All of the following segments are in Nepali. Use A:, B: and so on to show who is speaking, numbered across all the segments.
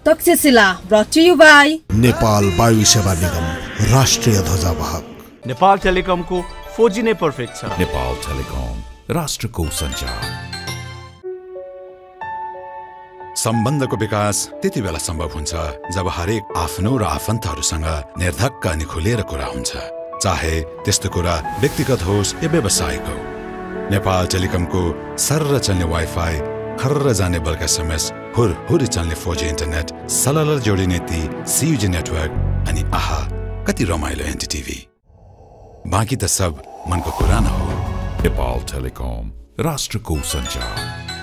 A: Takshashila brought to you by
B: Nepal वायु सेवा निगम राष्ट्रिय ध्वजावाहक।
C: नेपाल टेलिकमको 4G नै पर्फेक्ट छ।
D: नेपाल टेलिकम राष्ट्रको सञ्चार।
E: सम्बन्धको विकास त्यति बेला सम्भव हुन्छ जब हरेक आफ्नो र आफन्तहरूसँग निर्धक्क अनि खुलेर कुरा हुन्छ, चाहे त्यस्तो कुरा व्यक्तिगत होस् या व्यावसायिक हो। नेपाल टेलिकमको सर्र चल्ने वाइफाई, खर्र जाने बल्क SMS, हुर चल्ने 4G इन्टरनेट, सलल जोडिने ती CUG नेटवर्क अनि आहा कति रमाइलो NDTV। बाँकी त सब मनको कुरा न हो।
D: नेपाल टेलिकम राष्ट्रको सञ्चार।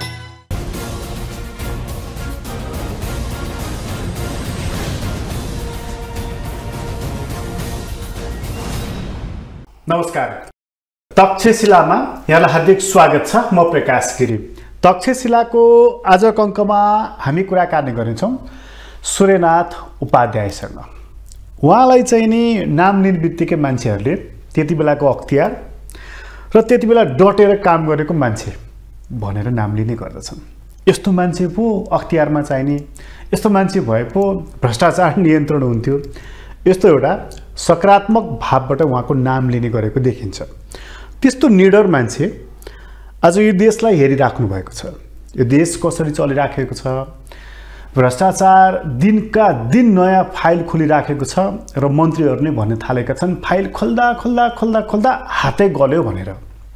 F: नमस्कार, तक्षशिलामा यहाँलाई हार्दिक स्वागत छ। म प्रकाश गिरी। तक्षशिलाको आजको अङ्कमा हामी कुराकानी गर्नेछौँ सूर्यनाथ उपाध्यायसँग। उहाँलाई चाहिँ नि नाम लिने बित्तिकै मान्छेहरूले त्यति बेलाको अख्तियार र त्यति बेला डटेर काम गरेको मान्छे भनेर नाम लिने गर्दछन्। यस्तो मान्छे पो अख्तियारमा चाहिने, यस्तो मान्छे भए पो भ्रष्टाचार नियन्त्रण हुन्थ्यो, यस्तो एउटा सकारात्मक भावबाट उहाँको नाम लिने गरेको देखिन्छ। त्यस्तो निडर मान्छे आज यो देशलाई हेरिराख्नु भएको छ। यो देश कसरी चलिराखेको छ, भ्रष्टाचार दिनका दिन नयाँ फाइल खोलिराखेको छ र मन्त्रीहरूले भन्न थालेका छन् फाइल खोल्दा खोल्दा खोल्दा खोल्दा हातै गल्यो भनेर।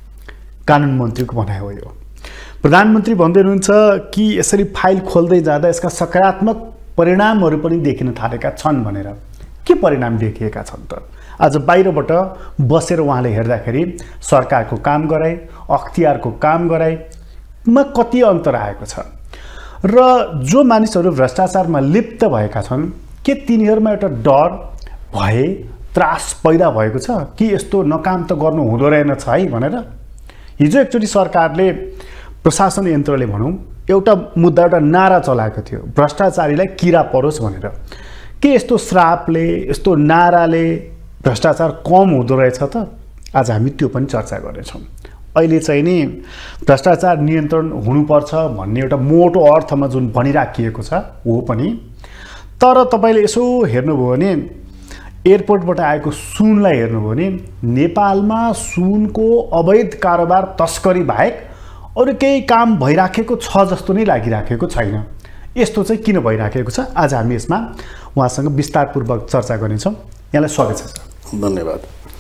F: कानुन मन्त्रीको भनाइ हो यो। प्रधानमन्त्री भन्दै हुनुहुन्छ कि यसरी फाइल खोल्दै जाँदा यसका सकारात्मक परिणामहरू पनि देखिन थालेका छन् भनेर। के परिणाम देखिएका छन् त? आज बाहिरबाट बसेर उहाँले हेर्दाखेरि सरकारको काम गराई, अख्तियारको काम गराईमा कति अन्तर आएको छ र जो मानिसहरू भ्रष्टाचारमा लिप्त भएका छन् के तिनीहरूमा एउटा डर भए, त्रास पैदा भएको छ कि यस्तो नकाम त गर्नु हुँदो रहेन छ है भनेर। हिजो एकचोटि सरकारले, प्रशासन यन्त्रले भनौँ, एउटा मुद्दा, एउटा नारा चलाएको थियो, भ्रष्टाचारीलाई किरा परोस् भनेर। के यस्तो श्रापले, यस्तो नाराले भ्रष्टाचार कम हुँदो रहेछ त? आज हामी त्यो पनि चर्चा गर्नेछौँ। अहिले चाहिँ नि भ्रष्टाचार नियन्त्रण हुनुपर्छ भन्ने एउटा मोटो अर्थमा जुन भनिराखिएको छ हो पनि, तर तपाईँले यसो हेर्नुभयो भने एयरपोर्टबाट आएको सुनलाई हेर्नुभयो भने नेपालमा सुनको अवैध कारोबार तस्करी बाहेक अरू केही काम भइराखेको छ जस्तो नै लागिराखेको छैन। यस्तो चाहिँ किन भइराखेको छ? आज हामी यसमा उहाँसँग विस्तारपूर्वक चर्चा गर्नेछौँ। यहाँलाई स्वागत छ सर।
G: धन्यवाद।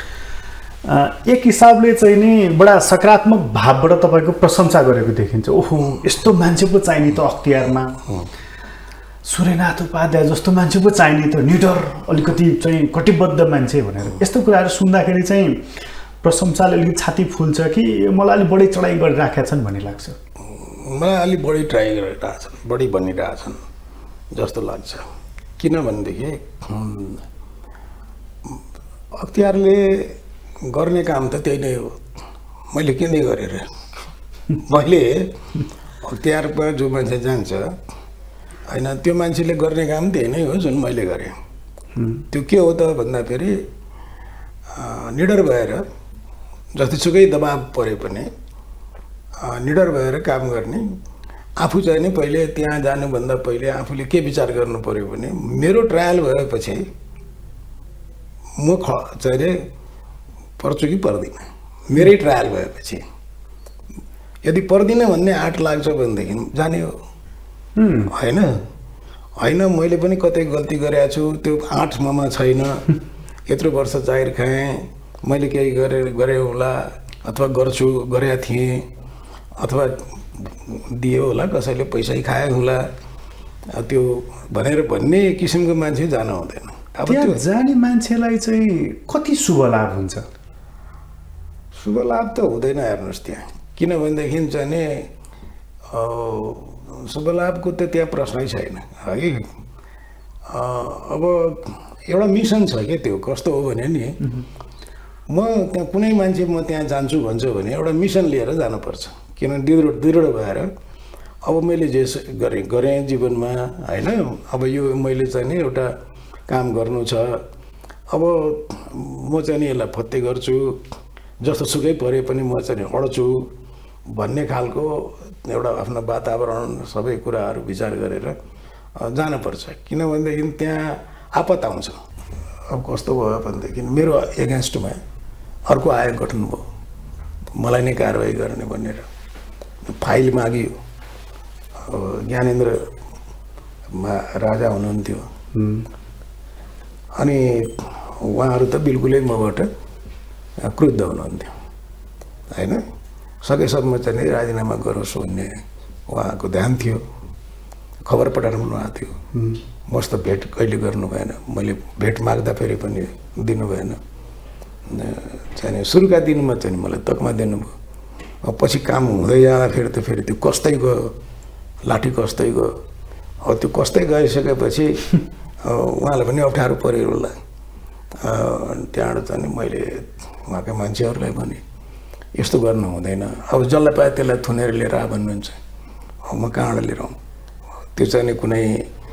F: एक हिसाबले चाहिँ नि बडा सकारात्मक भावबाट तपाईँको प्रशंसा गरेको देखिन्छ। ओहो, यस्तो मान्छे पो चाहिने त अख्तियारमा, सूर्यनाथ उपाध्याय जस्तो मान्छे पो चाहिने त, निडर, अलिकति चाहिँ कटिबद्ध मान्छे भनेर। यस्तो कुराहरू सुन्दाखेरि चाहिँ प्रशंसाले अलिकति छाती फुल्छ कि मलाई अलिक बढी चढाइ गरिराखेका छन् भन्ने लाग्छ?
G: मलाई अलिक बढी ट्राई गरिरहेछन्, बढी भनिरहेछन् जस्तो लाग्छ। किनभनेदेखि अख्तियारले गर्ने काम त त्यही नै हो। मैले के नै गरेर मैले अख्तियारमा जो मान्छे जान्छ होइन, त्यो मान्छेले गर्ने काम त्यही नै हो जुन मैले गरेँ। त्यो के हो त भन्दाखेरि निडर भएर, जतिसुकै दबाब परे पनि निडर भएर काम गर्ने। आफू चाहिँ नि पहिले त्यहाँ जानुभन्दा पहिले आफूले के विचार गर्नु पर्यो भने मेरो ट्रायल भएपछि म चाहिँ पर्छु कि पर्दिनँ। मेरै ट्रायल भएपछि यदि पर्दिनँ भन्ने आँट लाग्छ भनेदेखि जाने हो। होइन होइन मैले पनि कतै गल्ती गरेको छु, त्यो आँट ममा छैन। यत्रो वर्ष जाहिर खाएँ, मैले केही गरेँ होला, अथवा गर्छु, गरेका थिएँ, अथवा दियो होला, कसैले पैसै खाए होला, त्यो भनेर भन्ने किसिमको मान्छे जानु हुँदैन।
F: अब त्यो जाने मान्छेलाई चाहिँ कति शुभ लाभ हुन्छ?
G: शुभ लाभ त हुँदैन हेर्नुहोस् त्यहाँ। किनभनेदेखि चाहिँ नि शुभ लाभको त त्यहाँ प्रश्नै छैन है। अब एउटा मिसन छ क्या। त्यो कस्तो हो भने नि, म त्यहाँ कुनै मान्छे म त्यहाँ जान्छु भन्छ भने एउटा मिसन लिएर जानुपर्छ। किनभने दृढ भएर अब मैले जे गरेँ जीवनमा होइन, अब यो मैले चाहिँ नि एउटा काम गर्नु छ, अब म चाहिँ नि यसलाई फत्ते गर्छु, जस्तो सुकै परे पनि म चाहिँ अड्छु भन्ने खालको एउटा आफ्नो वातावरण सबै कुराहरू विचार गरेर जानुपर्छ किनभनेदेखि त्यहाँ आपत आउँछ। अब कस्तो भयो भनेदेखि मेरो एगेन्स्टमा अर्को आयोग गठन भयो मलाई नै कारवाही गर्ने भनेर फाइल माग्यो। ज्ञानेन्द्र राजा हुनुहुन्थ्यो अनि उहाँहरू त बिल्कुलै मबाट क्रुद्ध हुनुहुन्थ्यो होइन। सकेसम्म चाहिँ राजीनामा गरोस् भन्ने उहाँको ध्यान थियो। खबर पठाउनु भएको थियो। मस्त भेट कहिले गर्नु भएन। मैले भेट माग्दा फेरि पनि दिनु भएन। चाहिँ सुरुका दिनमा चाहिँ मलाई तकमा दिनुभयो। पछि काम हुँदै जाँदाखेरि त फेरि त्यो कस्तै गयो, लाठी कस्तै गयो। अब त्यो कस्तै गइसकेपछि उहाँलाई पनि अप्ठ्यारो पऱ्यो होला। त्यहाँबाट चाहिँ मैले उहाँका मान्छेहरूलाई भने यस्तो गर्नु हुँदैन। अब जसलाई पाए त्यसलाई थुनेर लिएर आ भन्नुहुन्छ। अब म कहाँबाट लिएर आउँ? त्यो चाहिँ कुनै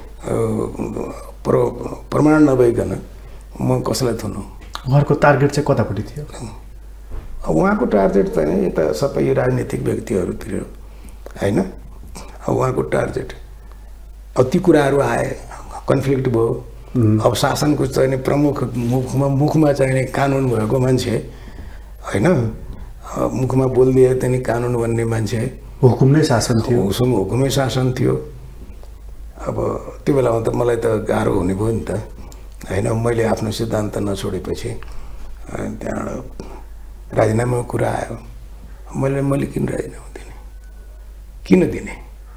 G: प्रमाण नभइकन म कसलाई थुनु?
F: उहाँको टार्गेट चाहिँ कतापट्टि थियो?
G: उहाँको टार्गेट चाहिँ यता सबै राजनीतिक व्यक्तिहरूतिर होइन। अब उहाँको टार्गेट अब ती कुराहरू आए, कन्फ्लिक्ट भयो। अब शासनको चाहिँ प्रमुख मुखमा चाहिँ कानुन भएको मान्छे होइन, मुखमा बोलिदिए त्यहाँदेखि कानुन भन्ने मान्छे,
F: हुकुम नै शासन थियो।
G: हुकुमै शासन थियो। अब त्यो बेलामा त मलाई त गाह्रो हुने भयो नि त होइन। मैले आफ्नो सिद्धान्त नछोडेपछि त्यहाँबाट राजीनामाको कुरा आयो। मैले किन राजीनामा दिने, किन दिने?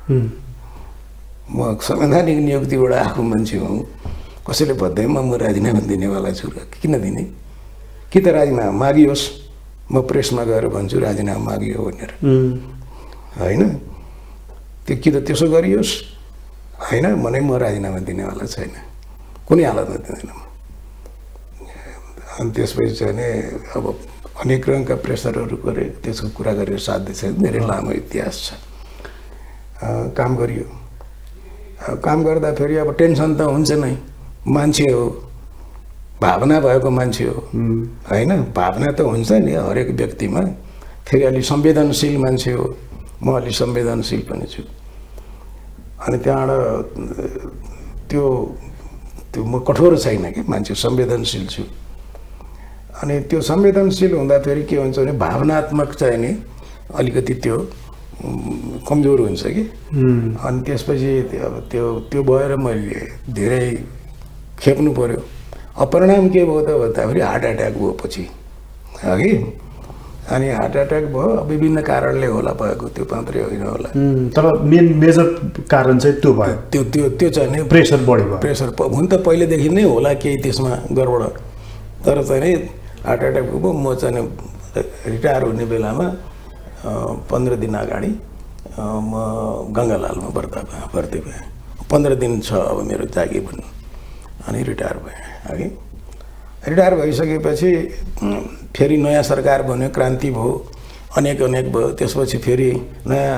G: म संवैधानिक नियुक्तिबाट आएको मान्छे हुँ। कसैले भन्दैमा म राजीनामा दिनेवाला छु र किन दिने? कि त राजीनामा मागियोस्, म प्रेसमा गएर भन्छु राजीनामा मागियो भनेर होइन। त्यो कि त त्यसो गरियोस् होइन, मलाई म राजीनामा दिनेवाला छैन, कुनै हालतमा दिँदैन म। अनि त्यसपछि चाहिँ अब अनेक रङका प्रेसरहरू गरे, त्यसको कुरा गरेर साध्य छैन। धेरै लामो इतिहास छ। काम गरियो। काम गर्दाखेरि अब टेन्सन त हुन्छ नै। मान्छे हो, भावना भएको मान्छे हो होइन। भावना त हुन्छ नि हरेक व्यक्तिमा। फेरि अलि संवेदनशील मान्छे हो, म अलि संवेदनशील पनि छु। अनि त्यहाँबाट त्यो म कठोर छैन कि, मान्छे संवेदनशील छु। अनि त्यो संवेदनशील हुँदाखेरि के हुन्छ भने भावनात्मक चाहिँ नि अलिकति त्यो कमजोर हुन्छ कि। अनि त्यसपछि अब त्यो भएर मैले धेरै खेप्नु पर्यो। परिणाम के भयो त भन्दाखेरि हार्ट एट्याक भयो पछि अघि। अनि हार्ट एट्याक भयो, विभिन्न कारणले होला भएको, त्यो मात्रै होइन होला।
F: तर मेजर कारण चाहिँ त्यो भयो।
G: त्यो चाहिँ नि
F: प्रेसर बढी भयो।
G: प्रेसर हुन त पहिलेदेखि नै होला केही त्यसमा गडबड। तर चाहिँ हार्ट एट्याक भयो। म चाहिँ रिटायर हुने बेलामा 15 दिन अगाडि म गङ्गालालमा भर्ती भएँ। 15 दिन छ अब मेरो जागिर भन्नु। अनि रिटायर भएँ अघि। रिटायर भइसकेपछि फेरि नयाँ सरकार बन्यो, क्रान्ति भयो, अनेक भयो। त्यसपछि फेरि नयाँ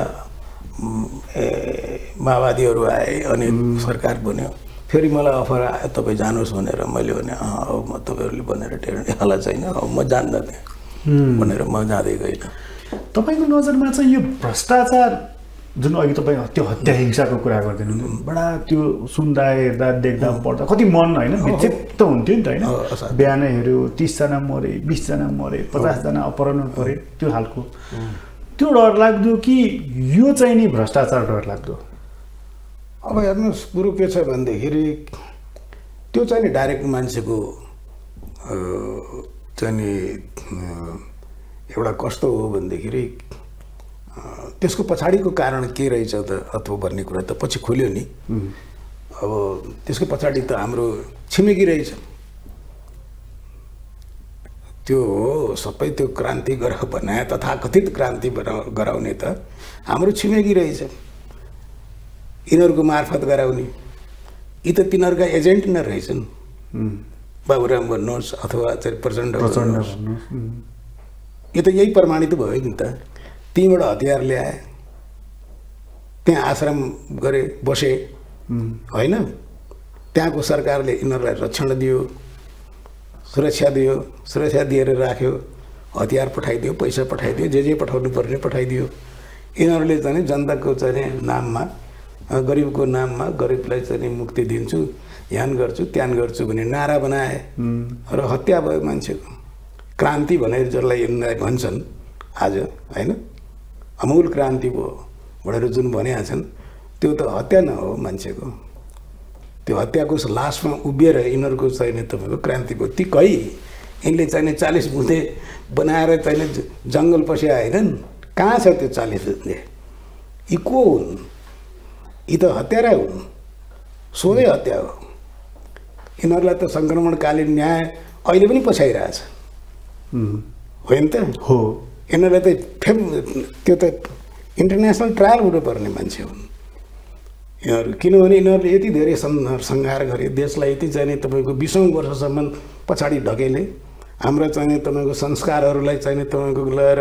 G: माओवादीहरू आए, अनि सरकार बन्यो। फेरि मलाई अफर आयो तपाईँ जानुहोस् भनेर। मैले भने अब म तपाईँहरूले भनेर टेर्नेवाला छैन, अब म जान्दैन भनेर म जाँदै गएन।
F: तपाईँको नजरमा चाहिँ यो भ्रष्टाचार जुन अघि तपाईँ त्यो हत्या हिंसाको कुरा गर्दैन, बडा त्यो सुन्दा हेर्दा देख्दा पढ्दा कति मन होइन विक्षिप्त हुन्थ्यो नि त होइन। बिहानै हेऱ्यो 30 जना मरे, 20 जना मरे, 50 जना अपहरण परे, त्यो खालको। त्यो डरलाग्दो कि यो चाहिँ नि भ्रष्टाचार डरलाग्दो?
G: अब हेर्नुहोस् कुरो के छ भन्दाखेरि त्यो चाहिँ नि डाइरेक्ट मान्छेको चाहिँ नि एउटा कस्तो हो भन्दाखेरि त्यसको पछाडिको कारण के रहेछ त अथवा भन्ने कुरा त पछि खोल्यो नि। अब त्यसको पछाडि त हाम्रो छिमेकी रहेछ। त्यो हो सबै त्यो क्रान्ति बनाए, तथाकथित क्रान्ति गराउने त हाम्रो छिमेकी रहेछ। यिनीहरूको मार्फत गराउने यी त तिनीहरूका एजेन्ट नै रहेछन्। बाबुराम भन्नुहोस् अथवा चाहिँ प्रचण्ड भन्नुहोस्, यो त यही प्रमाणित भयो नि त। तीबाट हतियार ल्याए, त्यहाँ आश्रम गरे, बसे होइन। त्यहाँको सरकारले यिनीहरूलाई रक्षण दियो, सुरक्षा दिएर राख्यो, हतियार पठाइदियो, पैसा पठाइदियो, जे पठाउनु पर्ने पठाइदियो। यिनीहरूले चाहिँ जनताको चाहिँ नाममा गरिबको नाममा गरिबलाई चाहिँ मुक्ति दिन्छु, ध्यान गर्छु, त्यान गर्छु भन्ने नारा बनाए र हत्या भयो मान्छेको। क्रान्ति भनेर जसलाई यिनलाई भन्छन् आज होइन, अमूल क्रान्ति भयो भनेर जुन भनेका छन् त्यो त हत्या न हो मान्छेको। त्यो हत्याको लासमा उभिएर यिनीहरूको चाहिने तपाईँको क्रान्ति भयो। ती कहीँ यिनले चाहिने 40 बुँदे बनाएर चाहिने जङ्गल पस्या होइनन्। कहाँ छ त्यो 40 बुँदे? यी को हुन्? यी त हत्यारा हुन्, सोझै हत्या हो। यिनीहरूलाई त सङ्क्रमणकालीन न्याय अहिले पनि पछाइरहेछ होइन त?
F: हो,
G: यिनीहरूलाई त त्यो त इन्टरनेसनल ट्रायल हुनुपर्ने मान्छे हुन् यिनीहरू। किनभने यिनीहरूले यति धेरै सङ्घार गरे, देशलाई यति चाहिने तपाईँको 20औं वर्षसम्म पछाडि ढकेले। हाम्रा चाहिने तपाईँको संस्कारहरूलाई चाहिने तपाईँको लगेर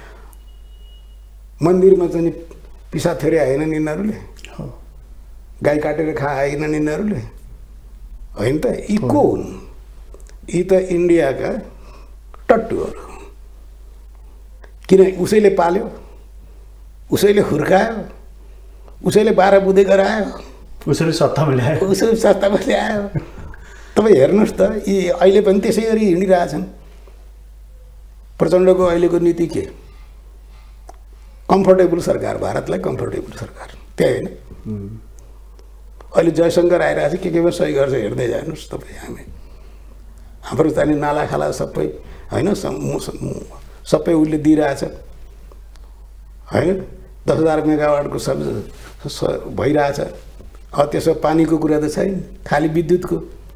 G: मन्दिरमा चाहिँ पिसा थेरे आएनन् यिनीहरूले, गाई काटेर खाएनन् यिनीहरूले होइन त? यी को हुन्? यी त इन्डियाका टट्टुहरू। किन उसैले पाल्यो, उसैले हुर्कायो, उसैले 12 बुँदे गरायो,
F: उसैले सत्तामा ल्यायो,
G: उसैले सत्तामा ल्यायो। तपाईँ हेर्नुहोस् त, यी अहिले पनि त्यसै गरी हिँडिरहेछन्। प्रचण्डको अहिलेको नीति के? कम्फर्टेबल सरकार, भारतलाई कम्फर्टेबल सरकार, त्यही होइन? अहिले जयशङ्कर आइरहेको छ, के सही गर्छ हेर्दै जानुहोस् तपाईँ। हाम्रो चाहिने नालाखाला सबै होइन, सबै उसले दिइरहेछ होइन। 10,000 मेगावाटको सब भइरहेछ। त्यसो पानीको कुरा त छैन, खालि विद्युतको।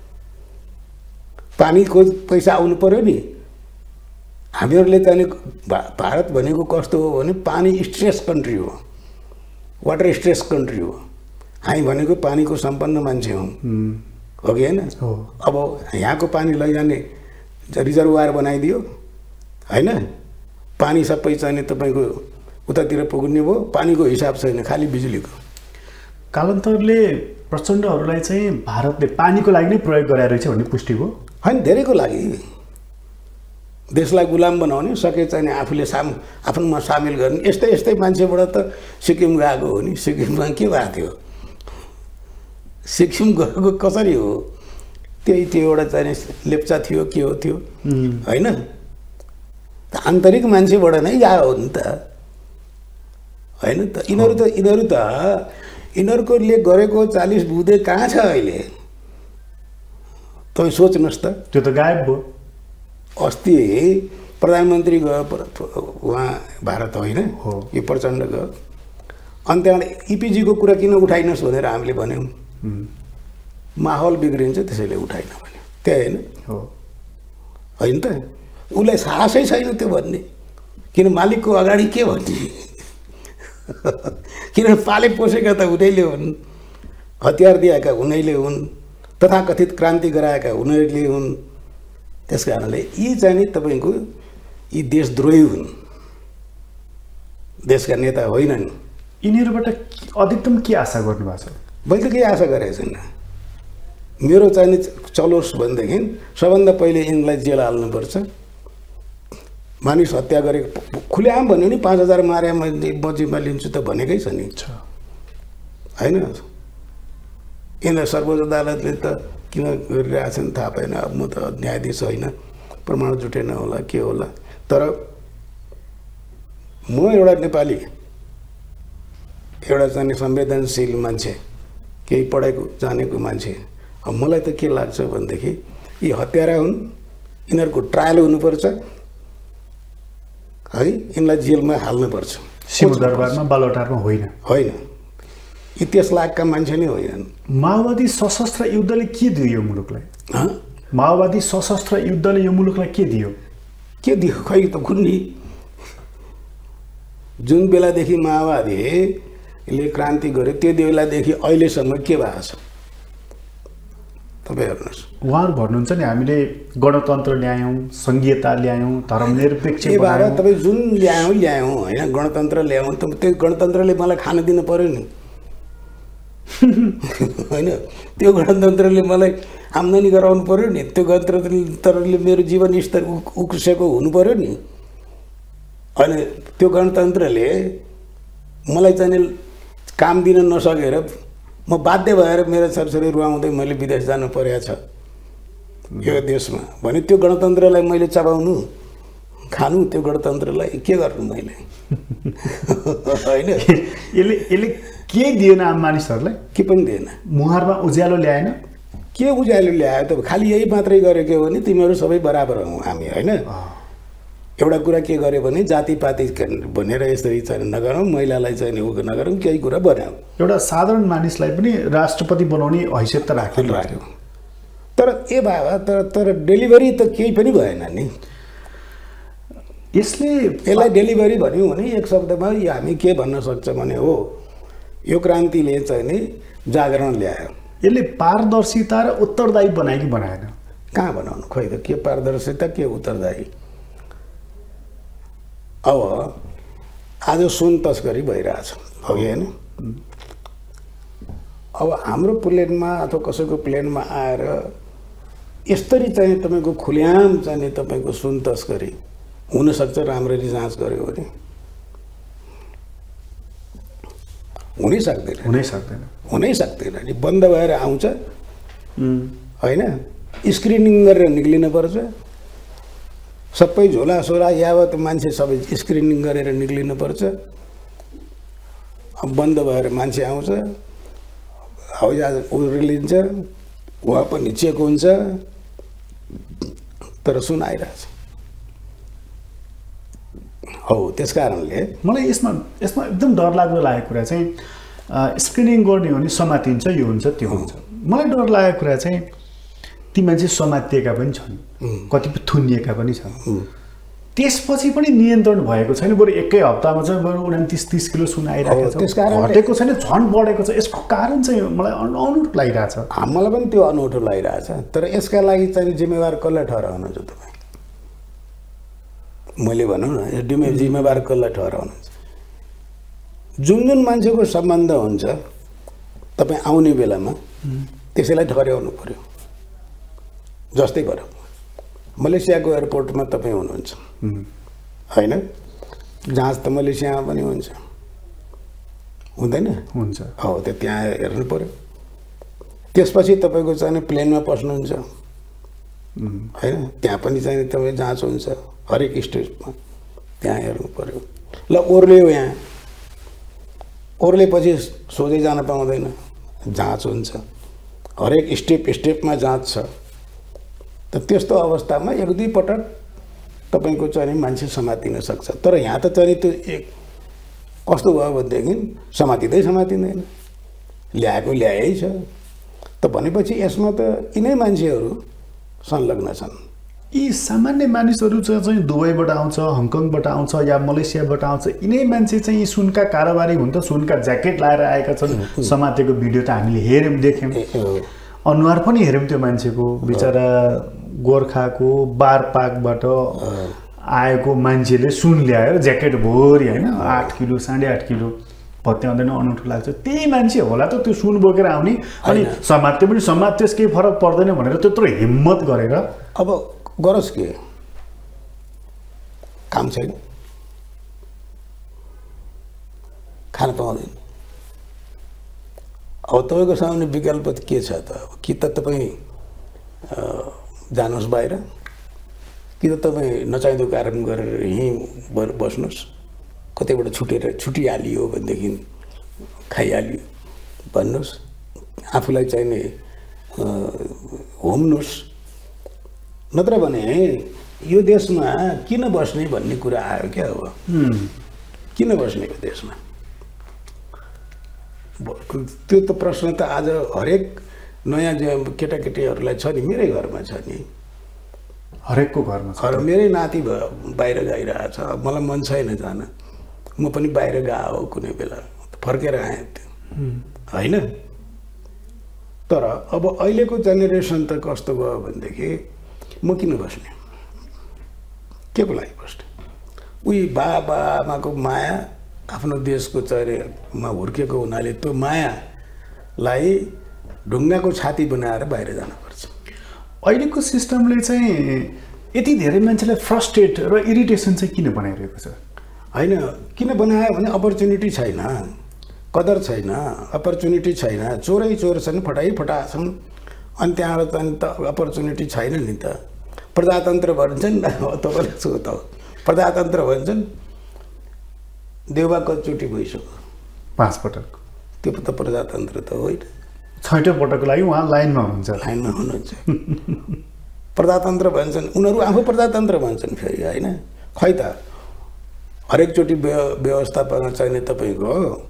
G: पानीको पैसा आउनु पर्यो नि। हामीहरूले चाहिँ भारत भनेको कस्तो हो भने पानी स्ट्रेस कन्ट्री हो, वाटर स्ट्रेस कन्ट्री हो। हामी भनेको पानीको सम्पन्न मान्छे हौँ, हो कि होइन? अब यहाँको पानी लैजाने रिजर्भर बनाइदियो होइन, पानी सबै चाहिने तपाईँको उतातिर पुग्ने भयो। पानीको हिसाब छैन, खालि बिजुलीको।
F: कालान्तरले प्रचण्डहरूलाई चाहिँ भारतले पानीको लागि नै प्रयोग गराएर रहेछ भन्ने पुष्टि हो
G: होइन? धेरैको लागि देशलाई गुलाम बनाउने, सके चाहिने आफूले आफ्नोमा सामेल गर्ने। यस्तै यस्तै मान्छेबाट त सिक्किम गएको हो नि। सिक्किममा के भएको थियो? सिक्किम गएको कसरी हो? त्यही त्यो एउटा चाहिने लेप्चा थियो, के हो थियो होइन? आन्तरिक मान्छेबाट नै गएको हो नि त होइन त? यिनीहरूकोले गरेको 40 बुँदे कहाँ छ अहिले? तपाईँ सोच्नुहोस् त।
F: त्यो त गायब भयो।
G: अस्ति प्रधानमन्त्री गयो उहाँ भारत होइन, यो प्रचण्ड गयो। अनि त्यहाँबाट इपिजीको कुरा किन उठाइनुहोस् भनेर हामीले भन्यौँ। माहौल बिग्रिन्छ त्यसैले उठाइन भन्यो, त्यही होइन त? उसलाई साहसै छैन त्यो भन्ने। किन मालिकको अगाडि के भन्ने? किन पाले पोसेका त उनीहरूले हुन्, हतियार दिएका उनीहरूले हुन्, तथाकथित क्रान्ति गराएका उनीहरूले हुन्। त्यस कारणले यी चाहिँ नि तपाईँको यी देशद्रोही हुन्, देशका नेता होइनन्।
F: यिनीहरूबाट अधिकतम के आशा गर्नुभएको छ?
G: मैले त केही आशा गरेको छैन। मेरो चाहिँ चलोस् भनेदेखि सबभन्दा पहिले यिनलाई जेल हाल्नुपर्छ। मानिस हत्या गरेको खुलेआम भन्यो नि, 5,000 मारे म जिम्मा लिन्छु त भनेकै छ नि होइन? यिनलाई सर्वोच्च अदालतले त किन गरिरहेछन् थाहा पाएन। अब म त न्यायाधीश होइन, प्रमाण जुटेन होला के होला। तर म एउटा नेपाली, एउटा चाहिँ संवेदनशील मान्छे, केही पढेको जानेको मान्छे, अब मलाई त के लाग्छ भनेदेखि यी हत्यारा हुन्, यिनीहरूको ट्रायल हुनुपर्छ है, यिनलाई जेलमा हाल्नुपर्छ।
F: सिंहदरबारमा बालुवाटारमा होइन,
G: होइन, यी त्यस लायकका मान्छे नै होइनन्।
F: माओवादी सशस्त्र युद्धले के दियो यो मुलुकलाई? माओवादी सशस्त्र युद्धले यो मुलुकलाई के दियो?
G: के दियो खै त कुन्नी। जुन बेलादेखि माओवादीले क्रान्ति गर्यो त्यो बेलादेखि अहिलेसम्म के भएको छ तपाईँ हेर्नुहोस्।
F: उहाँहरू भन्नुहुन्छ नि हामीले गणतन्त्र ल्यायौँ, सङ्घीयता ल्यायौँ, धर्मनिरपेक्ष
G: बनायौँ। तपाईँ जुन ल्यायौँ होइन, गणतन्त्र ल्यायौँ, त्यो गणतन्त्रले मलाई खान दिनु पर्यो नि होइन? त्यो गणतन्त्रले मलाई आम्दानी गराउनु पर्यो नि। त्यो गणतन्त्रले मेरो जीवन स्तर उक्सेको हुनु पर्यो नि। अनि त्यो गणतन्त्रले मलाई चाहिँ काम दिन नसकेर म बाध्य भएर मेरो छोरछोरी रुवाउँदै मैले विदेश जानु परेको छ यो देशमा भने त्यो गणतन्त्रलाई मैले चबाउनु खानु त्यो गणतन्त्रलाई के गर्नु मैले होइन
F: यसले के दिएन आम मानिसहरूलाई
G: के पनि दिएन
F: मुहारमा उज्यालो ल्याएन
G: के उज्यालो ल्यायो त खालि यही मात्रै गरेको हो भने तिमीहरू सबै बराबर हौ हामी होइन एउटा कुरा के गर्यो भने जातिपाती भनेर यसरी चाहिँ नगरौँ महिलालाई चाहिँ उ नगरौँ केही कुरा बनाऊ
F: एउटा साधारण मानिसलाई पनि राष्ट्रपति बनाउने हैसियत त राख्यो
G: तर ए बाबा तर डेलिभरी त केही पनि भएन नि यसलाई डेलिभरी भन्यौँ भने एक शब्दमा हामी के भन्न सक्छ भने हो यो क्रान्तिले चाहिँ नि जागरण ल्यायो
F: यसले पारदर्शिता र उत्तरदायी बनायो कि बनाएन
G: कहाँ बनाउनु खोइ त के पारदर्शिता के उत्तरदायी अब आज सुन तस्करी भइरहेछ हो कि होइन अब हाम्रो प्लेनमा अथवा कसैको प्लेनमा आएर यसरी चाहिँ तपाईँको खुल्याम चाहिँ तपाईँको सुन तस्करी हुनसक्छ राम्ररी जाँच गर्यो भने हुनै सक्दैन नि बन्द भएर आउँछ होइन स्क्रिनिङ गरेर निक्लिनुपर्छ सबै झोला सोला यावत मान्छे सबै स्क्रिनिङ गरेर निक्लिनुपर्छ बन्द भएर मान्छे आउँछ हवाईजहाज उर्लिन्छ उहाँ पनि चेक हुन्छ तर सुन आइरहेछ हो त्यस कारणले
F: मलाई यसमा एकदम डरलाग्दो लागेको कुरा चाहिँ स्क्रिनिङ गर्ने हो भने समातिन्छ यो हुन्छ त्यो हुन्छ मलाई डर लागेको कुरा चाहिँ ती मान्छे समातिएका पनि छन् कतिपय थुनिएका पनि छन् त्यसपछि पनि नियन्त्रण भएको छैन बरु एकै हप्तामा चाहिँ बरु 29-30 किलो सुन आइरहेको छ त्यसकारण घटेको छैन झन् बढेको छ यसको कारण चाहिँ मलाई अनौठो लागिरहेछ
G: मलाई पनि त्यो अनौठो लागिरहेछ तर यसका लागि चाहिँ जिम्मेवार कसलाई ठहराउनुहुन्छ तपाईँ मैले भनौँ न जिम्मेवार कसलाई ठहराउनुहुन्छ जुन मान्छेको सम्बन्ध हुन्छ तपाईँ आउने बेलामा त्यसैलाई ठहराउनु पर्यो जस्तै भनौँ मलेसियाको एयरपोर्टमा तपाईँ हुनुहुन्छ होइन जहाज त मलेसियामा पनि हुन्छ हुँदैन
F: हुन्छ
G: हो त्यो त्यहाँ हेर्नु पर्यो त्यसपछि तपाईँको चाहिँ प्लेनमा पस्नुहुन्छ होइन त्यहाँ पनि चाहिँ तपाईँ जाँच हुन्छ हरेक स्टेजमा त्यहाँ हेर्नु पर्यो ल ओर्ल्यो यहाँ ओर्लेपछि सोझै जान पाउँदैन जाँच हुन्छ हरेक स्टेपमा जाँच छ त त्यस्तो अवस्थामा 1-2 पटक तपाईँको चाहिँ मान्छे समातिन सक्छ तर यहाँ त चाहिँ त्यो एक कस्तो भयो भनेदेखि समातिँदैन ल्याएको ल्याएै छ त भनेपछि यसमा त यिनै मान्छेहरू संलग्न छन्
F: यी सामान्य मानिसहरू चाहिँ दुबईबाट आउँछ हङकङबाट आउँछ या मलेसियाबाट आउँछ यिनै मान्छे चाहिँ यी सुनका कारोबारी हुन् त सुनका ज्याकेट लाएर आएका छन् समातेको भिडियो त हामीले हेऱ्यौँ देख्यौँ अनुहार पनि हेऱ्यौँ त्यो मान्छेको बिचरा गोर्खाको बारपाकबाट आएको मान्छेले सुन ल्याएर ज्याकेट भोरी होइन 8 किलो 8.5 किलो भत्याउँदैन अनौठो लाग्छ त्यही मान्छे होला त त्यो सुन बोकेर आउने अनि समात्यो पनि समात्योस् केही फरक पर्दैन भनेर त्यत्रो हिम्मत गरेर
G: अब गरोस् के काम छैन खान पाउँदैन अब तपाईँको सामने विकल्प के छ त कि त तपाईँ जानुहोस् बाहिर कि त तपाईँ नचाहिँदो कारण गरेर यहीँ बस्नुहोस् कतैबाट छुटिहालियो भनेदेखि खाइहालियो भन्नुहोस् आफूलाई चाहिने होम्नुहोस् नत्र भने यो देशमा किन बस्ने भन्ने कुरा आयो क्या अब किन बस्ने यो देशमा त्यो त प्रश्न त आज हरेक नयाँ केटाकेटीहरूलाई छ नि मेरै घरमा छ नि
F: हरेकको घरमा छ
G: मेरै नाति बाहिर गइरहेछ मलाई मन छैन जान म पनि बाहिर गएको कुनै बेला फर्केर आएँ होइन तर अब अहिलेको जेनेरेसन त कस्तो भयो भनेदेखि म किन बस्ने के को लागि बस्ने उही बाबा आमाको माया आफ्नो देशको चरेमा हुर्केको हुनाले त्यो मायालाई ढुङ्गाको छाती बनाएर बाहिर जानुपर्छ
F: अहिलेको सिस्टमले चाहिँ यति धेरै मान्छेलाई फ्रस्ट्रेट र इरिटेसन चाहिँ किन बनाइरहेको छ
G: होइन किन बनायो भने अपर्च्युनिटी छैन कदर छैन, अपर्च्युनिटी छैन, चोरै चोर छन्, फटाछन्, अनि त्यहाँबाट चाहिँ त अपर्च्युनिटी छैन नि त। प्रजातन्त्र भन्छन् तपाईँलाई छु त प्रजातन्त्र भन्छन्, देउबा कतिचोटि भइसक्यो?
F: 5 पटक।
G: त्यो त प्रजातन्त्र त होइन।
F: 6औं पटकको लागि उहाँ लाइनमा
G: हुनुहुन्छ। प्रजातन्त्र भन्छन्, उनीहरू आफू प्रजातन्त्र भन्छन् फेरि होइन। खै त हरेकचोटि व्यवस्थापन चाहिने तपाईँको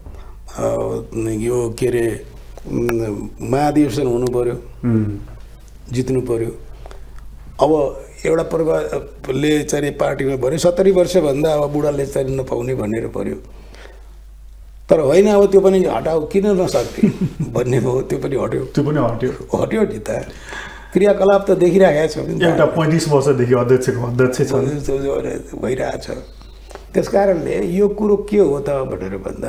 G: यो के अरे महाधिवेशन हुनु पर्यो, जित्नु पर्यो। अब एउटा पूर्वले चाहिँ पार्टीमा भन्यो 70 वर्षभन्दा अब बुढाले चाहिँ नपाउने भनेर पर्यो, तर होइन अब त्यो पनि हटाऊ, किन नसक्ने भन्ने भयो, त्यो पनि हट्यो नि त। क्रियाकलाप त देखिरहेको छ,
F: एउटा 35 वर्षदेखि अध्यक्ष
G: भइरहेछ। त्यस कारणले यो कुरो के हो त भनेर भन्दा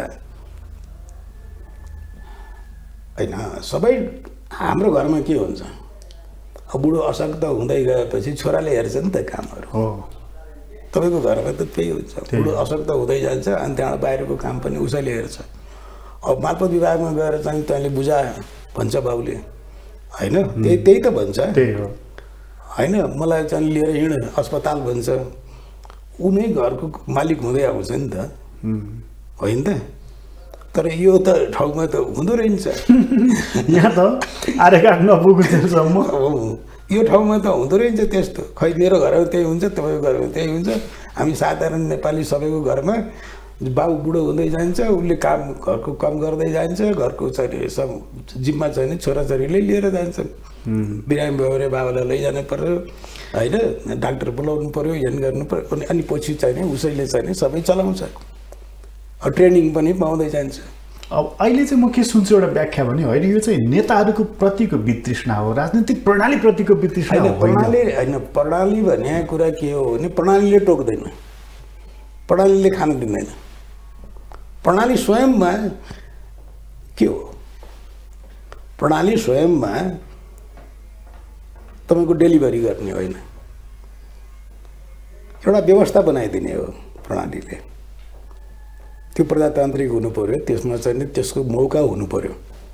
G: होइन, सबै हाम्रो घरमा के हुन्छ, बुढो अशक्त हुँदै गएपछि छोराले हेर्छ नि त कामहरू। तपाईँको घरमा त त्यही हुन्छ, बुढो अशक्त हुँदै जान्छ अनि त्यहाँबाट बाहिरको काम पनि उसैले हेर्छ। अब मालपोत विभागमा गएर चाहिँ तैँले बुझा भन्छ बाउले होइन, त्यही त भन्छ होइन। मलाई चाहिँ लिएर हिँड अस्पताल भन्छ, उनी घरको मालिक हुँदै आउँछ नि त, होइन त। तर यो त ठाउँमा त हुँदो रहेछ,
F: यहाँ त आरेकाट नपुग्नुसम्म
G: यो ठाउँमा त हुँदो रहेछ त्यस्तो। खै मेरो घरमा त्यही हुन्छ, तपाईँको घरमा त्यही हुन्छ। हामी साधारण नेपाली सबैको घरमा बाउ बुढो हुँदै जान्छ, उसले घरको काम गर्दै जान्छ, घरको चाहिँ सब जिम्मा चाहिँ छोराछोरीले लिएर जान्छन्। बिरामी भयो भने बाबालाई लैजानु पर्यो होइन, डाक्टर बोलाउनु पर्यो, हेर्न गर्नु पर्यो, अनि पछि चाहिँ उसैले चाहिँ सबै चलाउँछ, ट्रेनिङ पनि पाउँदै जान्छ।
F: अब अहिले चाहिँ म के सुन्छु एउटा व्याख्या भने होइन, यो चाहिँ नेताहरूको प्रतिको वितृष्णा हो, राजनीतिक प्रणाली प्रतिको वितृष्णा हो।
G: प्रणाली भन्ने कुरा के हो भने प्रणालीले टोक्दैन, प्रणालीले खान दिँदैन। प्रणाली स्वयंमा के हो, प्रणाली स्वयंमा तपाईँको डेलिभरी गर्ने होइन, एउटा व्यवस्था बनाइदिने हो प्रणालीले। त्यो प्रजातान्त्रिक हुनु पर्यो, त्यसमा चाहिँ त्यसको मौका हुनु पर्यो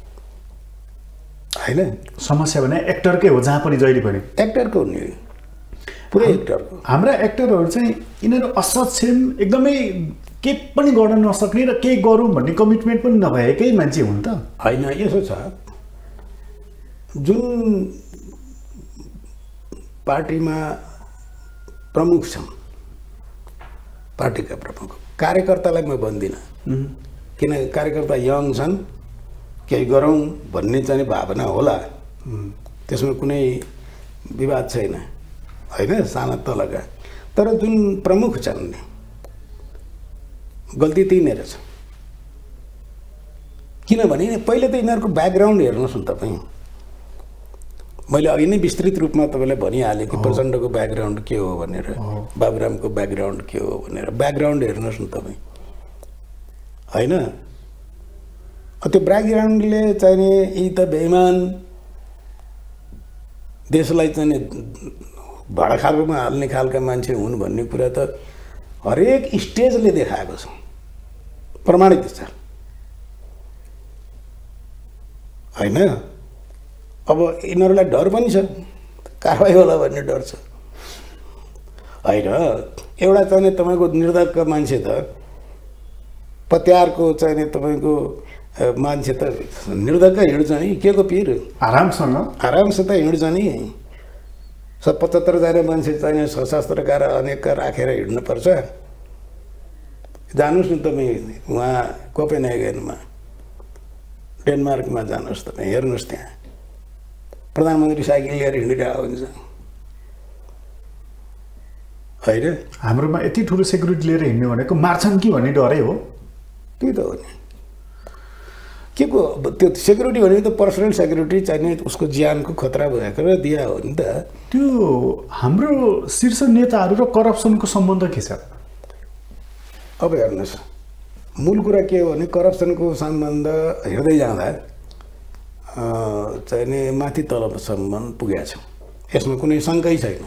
G: होइन।
F: समस्या भने एक्टरकै हो, जहाँ पनि जहिले पनि
G: एक्टरको हुने, पुरै एक्टरको।
F: हाम्रा एक्टरहरू चाहिँ यिनीहरू असक्षम, एकदमै के पनि गर्न नसक्ने र केही गरौँ भन्ने कमिटमेन्ट पनि नभएकै मान्छे हुन् त
G: होइन। यसो छ, जुन पार्टीमा प्रमुख छन्, पार्टीका प्रमुख, कार्यकर्तालाई म भन्दिनँ, किन कार्यकर्ता यङ छन्, केही गरौँ भन्ने चाहिँ भावना होला, त्यसमा कुनै विवाद छैन होइन, साना तलका। तर जुन प्रमुख छन् नि, गल्ती तिनीहरू छ। किनभने पहिले त यिनीहरूको ब्याकग्राउन्ड हेर्नुहोस् न तपाईँ। मैले अघि नै विस्तृत रूपमा तपाईँलाई भनिहालेँ कि प्रचण्डको ब्याकग्राउन्ड के हो भनेर, बाबुरामको ब्याकग्राउन्ड के हो भनेर। ब्याकग्राउन्ड हेर्नुहोस् न तपाईँ होइन। त्यो ब्याकग्राउन्डले चाहिने यी त बेइमान, देशलाई चाहिँ भाडा खालकोमा हाल्ने खालका मान्छे हुन् भन्ने कुरा त हरेक स्टेजले देखाएको छ, प्रमाणित छ होइन। अब यिनीहरूलाई डर पनि छ, कारवाही होला भन्ने डर छ होइन। एउटा चाहिँ तपाईँको निर्धक्क मान्छे त, पत्यारको चाहिँ तपाईँको मान्छे त निर्धक्क हिँड्छ नि, के को पिर, आरामसँग हिँड्छ नि। 75 जना मान्छे चाहिँ सशस्त्रकार अनेकका राखेर हिँड्नुपर्छ। जानुहोस् न तपाईँ उहाँ कोपेनहेगनमा, डेनमार्कमा जानुहोस् तपाईँ, हेर्नुहोस् त्यहाँ प्रधानमन्त्री साइकल लिएर हिँडिरहेको हुन्छ होइन।
F: हाम्रोमा यति ठुलो सेक्युरिटी लिएर हिँड्ने भनेको मार्छन् कि भन्ने डरै हो।
G: त्यही त हो नि, के को त्यो सेक्युरिटी भनेको त पर्सनल सेक्युरिटी चाहिने, उसको ज्यानको खतरा भएको दिया हो नि त।
F: त्यो हाम्रो शीर्ष नेताहरू र करप्सनको सम्बन्ध के छ?
G: अब हेर्नुहोस्, मूल कुरा के हो भने करप्सनको सम्बन्ध हेर्दै जाँदा चाहिने माथि तलसम्म पुगेको छ, यसमा कुनै शङ्कै छैन।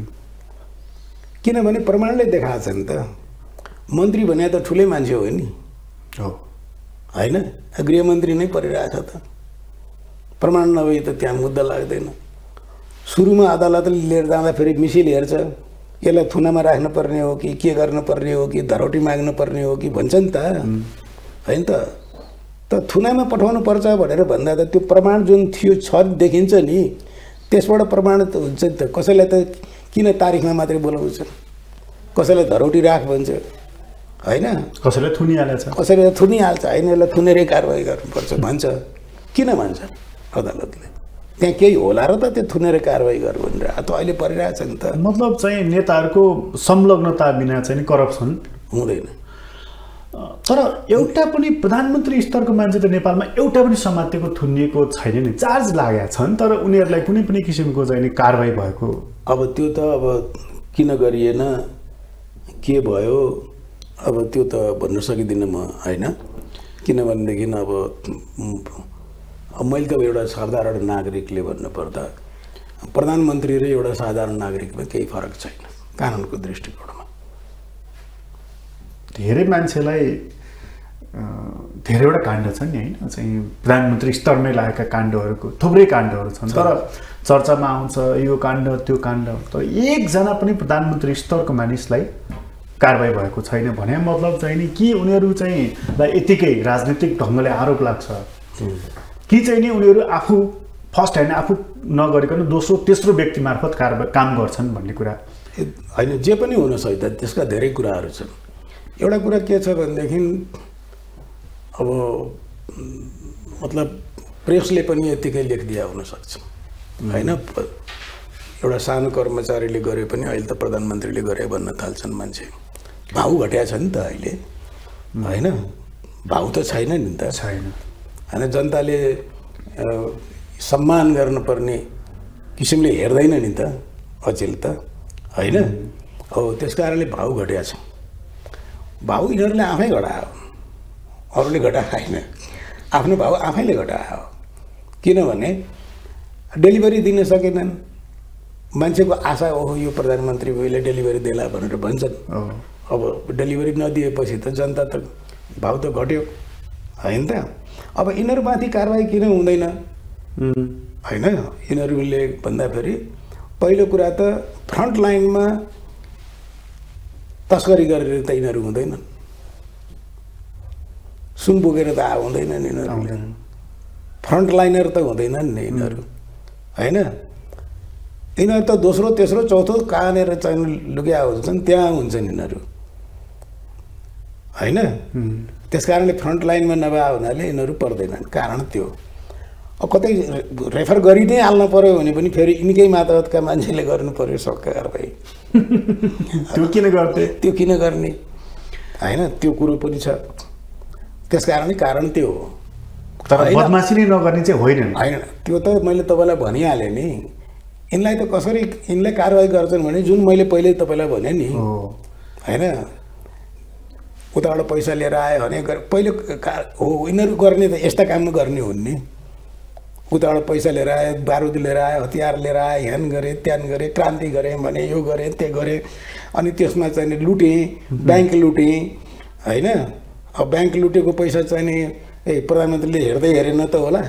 G: किनभने प्रमाणले देखाएको छ नि त, मन्त्री भने त ठुलै मान्छे हो नि होइन गृहमन्त्री नै परिरहेछ त प्रमाण नभए त त्यहाँ मुद्दा लाग्दैन सुरुमा अदालतले लिएर जाँदाखेरि मिसिल हेर्छ यसलाई थुनामा राख्नुपर्ने हो कि के गर्नुपर्ने हो कि धरोटी माग्नुपर्ने हो कि भन्छ नि त होइन त थुनामा पठाउनु पर्छ भनेर भन्दा त त्यो प्रमाण जुन थियो छ देखिन्छ नि त्यसबाट प्रमाण त हुन्छ नि त कसैलाई त किन तारिखमा मात्रै बोलाउँछ कसैलाई धरोटी राख भन्छ होइन
F: कसैले थुनिहाल्छ
G: कसैले थुनिहाल्छ होइन यसलाई थुनेरै कारवाही गर्नुपर्छ भन्छ किन भन्छ अदालतले त्यहाँ केही होला र त त्यो थुनेर कारवाही गर भनेर त अहिले परिरहेछ नि त
F: मतलब चाहिँ नेताहरूको संलग्नता बिना चाहिँ करप्सन
G: हुँदैन
F: तर एउटा पनि प्रधानमन्त्री स्तरको मान्छे त नेपालमा एउटा पनि समातेको थुनिएको छैन नि चार्ज लागेका छन् तर उनीहरूलाई कुनै पनि किसिमको चाहिँ कारवाही भएको
G: अब त्यो त अब किन गरिएन के भयो अब त्यो त भन्न सकिदिनँ म होइन किनभनेदेखि अब मैले त एउटा साधारण नागरिकले भन्नुपर्दा प्रधानमन्त्री र एउटा साधारण नागरिकमा केही फरक छैन कानुनको दृष्टिकोणमा
F: धेरै मान्छेलाई धेरैवटा काण्ड छन् नि होइन चाहिँ प्रधानमन्त्री स्तरमै लागेका काण्डहरूको थुप्रै काण्डहरू छन् तर चर्चामा आउँछ यो काण्ड त्यो काण्ड तर एकजना पनि प्रधानमन्त्री स्तरको मानिसलाई कारवाही भएको छैन भने मतलब चाहिँ नि कि उनीहरू चाहिँ यतिकै राजनीतिक ढङ्गले आरोप लाग्छ कि चाहिँ नि उनीहरू आफू फर्स्ट हैन आफू नगरिकन दोस्रो तेस्रो व्यक्ति मार्फत काम गर्छन् भन्ने कुरा
G: हैन जे पनि हुन सक्छ त्यसका धेरै कुराहरू छन् एउटा कुरा के छ भनेदेखि अब मतलब प्रेसले पनि यतिकै लेखिदिया हुन सक्छ हैन एउटा सानो कर्मचारीले गरे पनि अहिले त प्रधानमन्त्रीले गरे भन्न थाल्छन् मान्छे भाउ घट्या छ नि त अहिले हैन भाउ त छैन नि त
F: छैन
G: हैन जनताले सम्मान गर्नुपर्ने किसिमले हेर्दैन नि त अचेल त हैन हो त्यसकारणले भाउ घट्या छ भाउ यिनीहरूले आफै घटायो अरूले घटाएन आफ्नो भाउ आफैले घटायो किनभने डेलिभरी दिन सकेनन् मान्छेको आशा हो यो प्रधानमन्त्री भइले डेलिभरी देला भनेर भन्छन् अब डेलिभरी नदिएपछि त जनता त भाउ त घट्यो हैन त अब यिनीहरूमाथि कारबाही किन हुँदैन हैन यिनीहरूले भन्दाखेरि पहिलो कुरा त फ्रन्ट लाइनमा तस्करी गरेर त यिनीहरू हुँदैनन् सुन बोकेर त हुँदैनन् यिनीहरू फ्रन्ट लाइनर त हुँदैनन् नि यिनीहरू हैन यिनीहरू त दोस्रो तेस्रो चौथो कहाँनिर चाहिँ लुक्या हुन्छन् त्यहाँ हुन्छन् यिनीहरू हैन त्यसकारणले फ्रन्ट लाइनमा नभए हुनाले यिनीहरू पर्दैनन् कारण त्यो अब कतै रेफर गरि नै हाल्न पर्यो भने पनि फेरि यिनकै मातहतका मान्छेले गर्नु पर्यो सक्का कारबाही
F: त्यो किन गर्थे
G: त्यो किन गर्ने हैन त्यो कुरो पनि छ त्यसकारणले कारण त्यो हो
F: तर बदमासी नै नगर्ने चाहिँ होइन
G: हैन त्यो त मैले तपाईलाई भनिहालेँ नि यिनलाई त कसरी यिनले कारबाही गर्छन् भने जुन मैले पहिले तपाईलाई भने नि हैन उताबाट पैसा लिएर आयो भने पहिले हो यिनीहरू गर्ने त यस्ता काम गर्ने हुन् नि उताबाट पैसा लिएर आयो बारुद लिएर आयो हतियार लिएर आयो ह्यान गरे त्यान गरे क्रान्ति गरे भने यो गरे त्यो गरे अनि त्यसमा चाहिँ लुटे ब्याङ्क लुटे हैन अब ब्याङ्क लुटेको पैसा चाहिँ नि प्रधानमन्त्रीले हेर्दै हेरेन त होला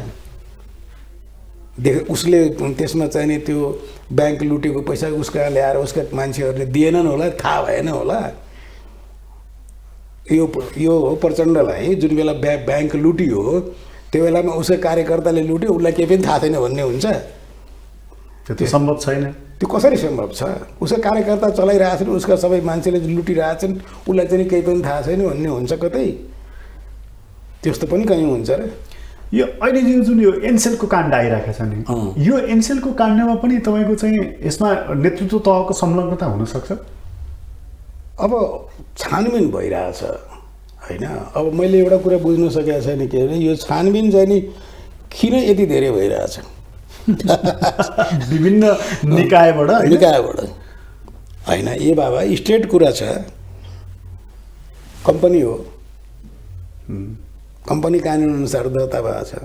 G: उसले त्यसमा चाहिँ नि त्यो ब्याङ्क लुटेको पैसा उसका ल्याएर उसका मान्छेहरूले दिएनन् होला थाहा भएन होला यो हो प्रचण्डलाई जुन बेला ब्याङ्क लुटियो त्यो बेलामा उसको कार्यकर्ताले लुट्यो उसलाई केही पनि थाहा छैन भन्ने हुन्छ
F: त्यो सम्भव छैन
G: त्यो कसरी सम्भव छ उसको कार्यकर्ता चलाइरहेछन् उसका सबै मान्छेले जुलुटिरहेछन् उसलाई चाहिँ केही पनि थाहा छैन भन्ने हुन्छ कतै त्यस्तो पनि कहीँ हुन्छ र
F: यो अहिले जुन यो एनसेलको काण्ड आइरहेको छ नि यो एनसेलको काण्डमा पनि तपाईँको चाहिँ यसमा नेतृत्व तहको संलग्नता हुनसक्छ
G: अब छानबिन भइरहेछ हैन अब मैले एउटा कुरा बुझ्न सकेको छैन के भने यो छानबिन चाहिँ नि किन यति धेरै भइरहेछ
F: विभिन्न निकायबाट
G: हैन ए बाबा स्टेट कुरा छ कम्पनी हो कम्पनी कानुन अनुसार दर्ता भएको छ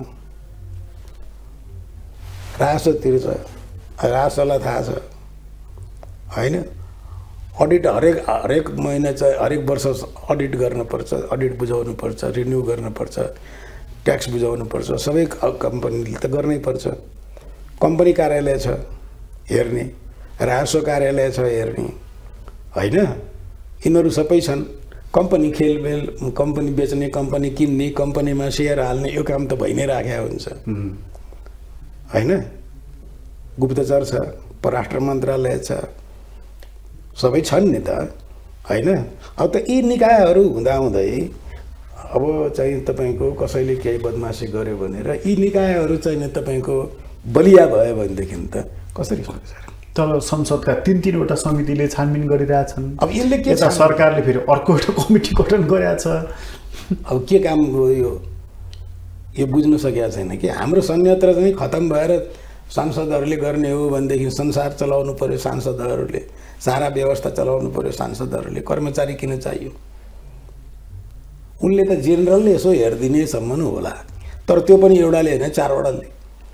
G: राजस्व तिर्छ राजस्वलाई थाहा छ हैन अडिट हरेक महिना चाहिँ हरेक वर्ष अडिट गर्नुपर्छ, अडिट बुझाउनुपर्छ, रिन्यू गर्नुपर्छ, ट्याक्स बुझाउनुपर्छ, सबै कम्पनीले त गर्नै पर्छ। कम्पनी कार्यालय छ हेर्ने, राजस्व कार्यालय छ हेर्ने, होइन? यिनीहरू सबै छन्। कम्पनी खेलमेल, कम्पनी बेच्ने, कम्पनी किन्ने, कम्पनीमा सेयर हाल्ने, यो काम त भइ नै राखेको हुन्छ, होइन? गुप्तचर छ, परराष्ट्र मन्त्रालय छ, सबै छन् नि त, होइन? अब त यी निकायहरू हुँदाहुँदै अब चाहिँ तपाईँको कसैले केही बदमासी गर्यो भनेर यी निकायहरू चाहिँ तपाईँको बलिया भयो भनेदेखि त कसरी सक्छ?
F: तर संसदका 3-3वटा समितिले छानबिन गरिरहेछन्।
G: अब यसले के
F: छ? सरकारले फेरि अर्को एउटा कमिटी गठन गरेको छ।
G: अब के काम गयो यो बुझ्नु सकेको छैन कि हाम्रो संयन्त्र चाहिँ खतम भएर सांसदहरूले गर्ने हो भनेदेखि संसार चलाउनु पर्यो सांसदहरूले, सारा व्यवस्था चलाउनु पर्यो सांसदहरूले, कर्मचारी किन चाहियो? उनले त जेनरलले यसो हेरिदिनेसम्म होला, तर त्यो पनि एउटाले होइन 4वटाले।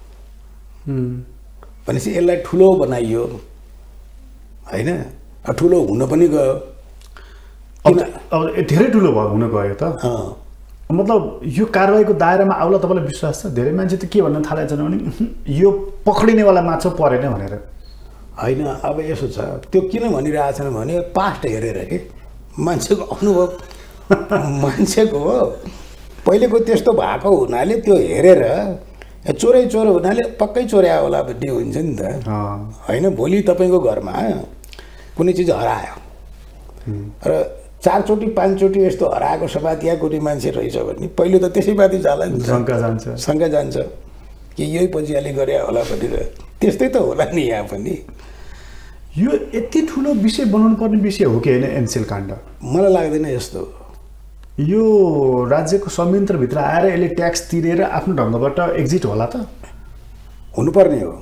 G: भनेपछि यसलाई ठुलो बनाइयो, होइन? ठुलो हुन पनि गयो।
F: अब धेरै ठुलो हुन गयो त। मतलब यो कारबाहीको दायरामा आउला तपाईँलाई विश्वास छ? धेरै मान्छे त के भन्न थालेको छन् भने यो पक्रिनेवाला माछा परेन भनेर।
G: होइन, अब यसो छ, त्यो किन भनिरहेछन् भने पास्ट हेरेर के मान्छेको अनुभव, मान्छेको पहिलेको त्यस्तो भएको हुनाले त्यो हेरेर चोरै हुनाले पक्कै चोर्या होला भन्ने हुन्छ नि त, होइन? भोलि तपाईँको घरमा कुनै चिज हरायो र 4चोटि 5चोटि यस्तो हराएको सपातिया कुनै मान्छे रहेछ भने पहिलो त त्यसैमाथि जाला नि, शङ्का जान्छ कि यही पछियाले गरे होला भनेर। त्यस्तै त होला नि यहाँ पनि।
F: यो यति ठुलो विषय बनाउनु पर्ने विषय हो कि होइन एनसेल काण्ड?
G: मलाई लाग्दैन यस्तो।
F: यो राज्यको संयन्त्रभित्र आएर यसले ट्याक्स तिरेर आफ्नो ढङ्गबाट एक्जिट होला त?
G: हुनुपर्ने हो।